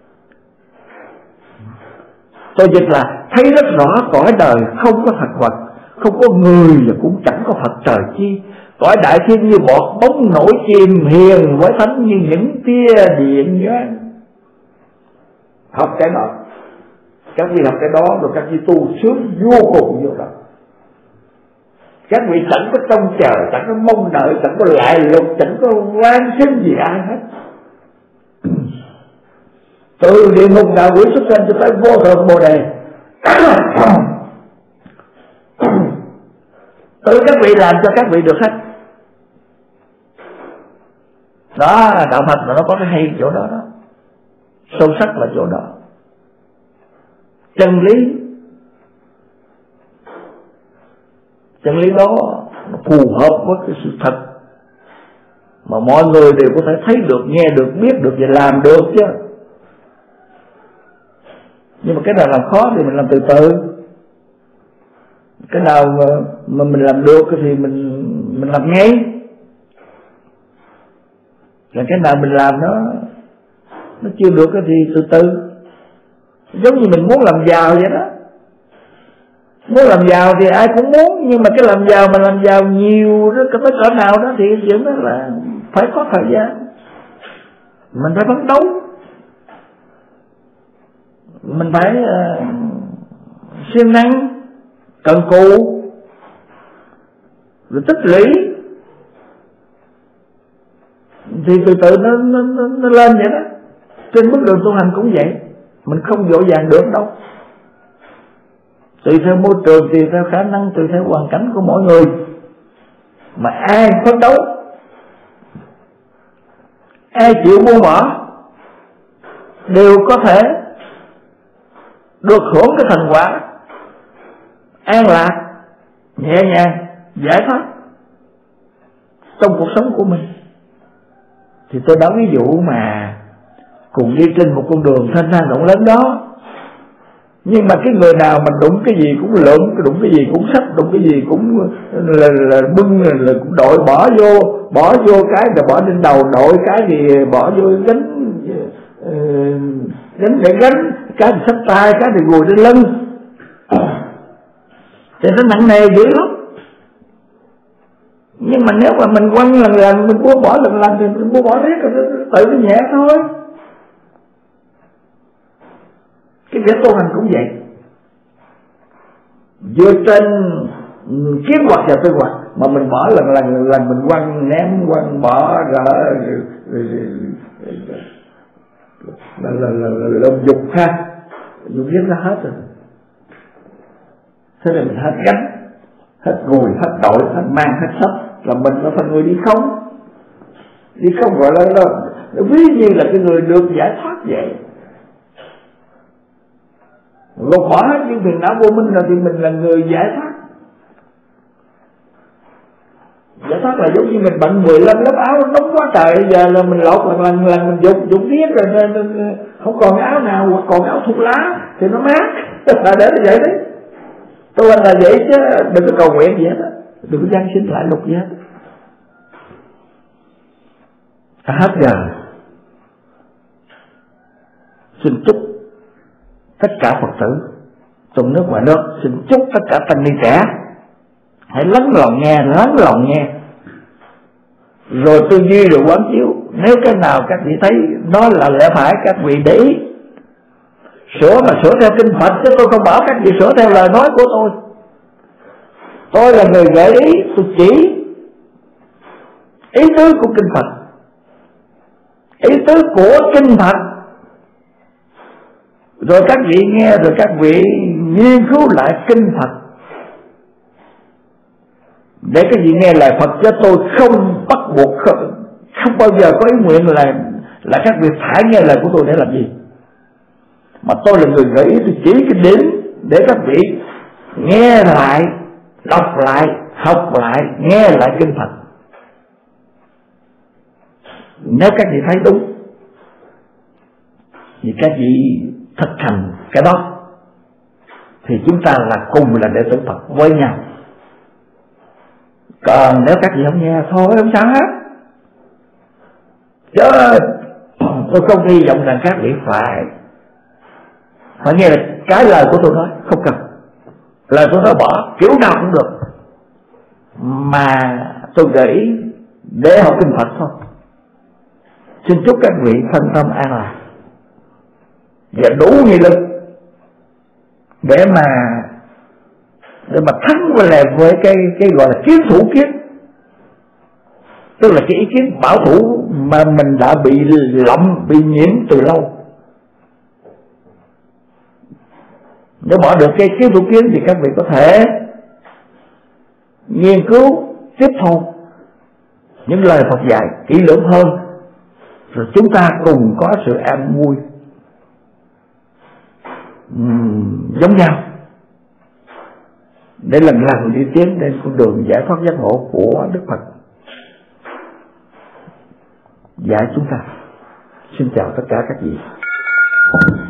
Tôi dịch là thấy rất rõ cõi đời không có thật vật, không có người và cũng chẳng có Phật trời chi. Cõi đại thiên như bọt bóng nổi chìm, hiền với thánh như những tia điện nhoáng. Học cái đó, các vị học cái đó rồi các vị tu sướng vô cùng vô đó. Các vị chẳng có trông chờ, chẳng có mong đợi, chẳng có lại lục, chẳng có van xin gì ai hết. Từ địa ngục ngạ quỷ xuất sanh cho tới vô thượng bồ đề, tự các vị làm cho các vị được hết. Đó, đạo Phật là nó có cái hay chỗ đó đó, sâu sắc là chỗ đó. Chân lý, chân lý đó nó phù hợp với cái sự thật mà mọi người đều có thể thấy được, nghe được, biết được và làm được chứ. Nhưng mà cái nào làm khó thì mình làm từ từ, cái nào mà, mà mình làm được thì mình mình làm ngay, là cái nào mình làm nó nó chưa được thì từ từ. Giống như mình muốn làm giàu vậy đó, muốn làm giàu thì ai cũng muốn, nhưng mà cái làm giàu mà làm giàu nhiều đó, tới cỡ nào đó thì chuyện đó là phải có thời gian, mình phải phấn đấu, mình phải uh, siêng năng, cần cù, rồi tích lũy, thì từ từ nó, nó, nó, nó lên vậy đó. Trên bước đường tu hành cũng vậy, mình không dỗ dàng được đâu, tùy theo môi trường, tùy theo khả năng, tùy theo hoàn cảnh của mỗi người. Mà ai phấn đấu, ai chịu buông bỏ, đều có thể được hưởng cái thành quả an lạc, nhẹ nhàng, giải thoát trong cuộc sống của mình. Thì tôi nói ví dụ mà cùng đi trên một con đường thanh thang rộng lớn đó, nhưng mà cái người nào mà đụng cái gì cũng lượm, đụng cái gì cũng xách, đụng cái gì cũng là, là bưng, là, là cũng đội bỏ vô, bỏ vô cái rồi bỏ lên đầu, đội cái thì bỏ vô gánh, uh, gánh để gánh, cái thì xách tay, cái thì gùi trên lưng, thì nó nặng nề dữ lắm. Nhưng mà nếu mà mình quăng lần lần, mình buông bỏ lần lần thì mình buông bỏ riết rồi tự nó nhẹ thôi. Cái việc tu hành cũng vậy, dựa trên kiến hoạt và tư hoạt, mà mình bỏ lần lần lần lần mình quăng ném quăng bỏ gỡ là là là là dục ha, dục giết ra hết rồi. Thế nên mình hết gánh, hết gùi, hết đội, hết mang, hết sách, là mình là thành người đi không. Đi không gọi là là ví như là cái người được giải thoát vậy. Gột bỏ hết những phiền não vô minh rồi thì mình là người giải thoát. Giải thoát là giống như mình bận mười lăm lớp áo nóng quá trời, giờ là mình lột lần lần lần mình dục dục riết rồi nên không còn áo nào, hoặc còn áo thuốc lá thì nó mát. Là để nó vậy đấy. Tôi là vậy chứ đừng có cầu nguyện gì hết á, đừng có gian xin lại lục gì hết. À, hết giờ. Xin chúc tất cả Phật tử trong nước ngoài nước, xin chúc tất cả tăng ni trẻ hãy lắng lòng nghe, lắng lòng nghe, rồi tư duy rồi quán chiếu. Nếu cái nào các vị thấy nó là lẽ phải, các vị để ý sửa, mà sửa theo kinh Phật, chứ tôi không bảo các vị sửa theo lời nói của tôi. Tôi là người gợi ý, tôi chỉ ý tứ của kinh Phật, ý tứ của kinh Phật, rồi các vị nghe, rồi các vị nghiên cứu lại kinh Phật để các vị nghe lời Phật. Chứ tôi không bắt buộc, không, không bao giờ có ý nguyện là là các vị phải nghe lời của tôi để làm gì. Mà tôi là người gợi ý, tôi chỉ cái điểm để các vị nghe lại, đọc lại, học lại, nghe lại kinh Phật. Nếu các vị thấy đúng thì các vị thực hành cái đó, thì chúng ta là cùng là đệ tử Phật với nhau. Còn nếu các vị không nghe thôi không sao hết. Chứ tôi không hy vọng rằng các vị phải phải nghe là cái lời của tôi nói, không cần. Lời tôi nói bỏ kiểu nào cũng được, mà tôi gợi ý để học kinh Phật thôi. Xin chúc các vị thân tâm an lạc và đủ nghị lực để mà để mà thắng với lại với cái cái gọi là kiến thủ kiến, tức là cái ý kiến bảo thủ mà mình đã bị lậm, bị nhiễm từ lâu. Nếu bỏ được cái kiến thủ kiến thì các vị có thể nghiên cứu tiếp thu những lời Phật dạy kỹ lưỡng hơn, rồi chúng ta cùng có sự an vui uhm, giống nhau để lần lần đi tiến đến con đường giải thoát giác ngộ của Đức Phật dạy chúng ta. Xin chào tất cả các vị.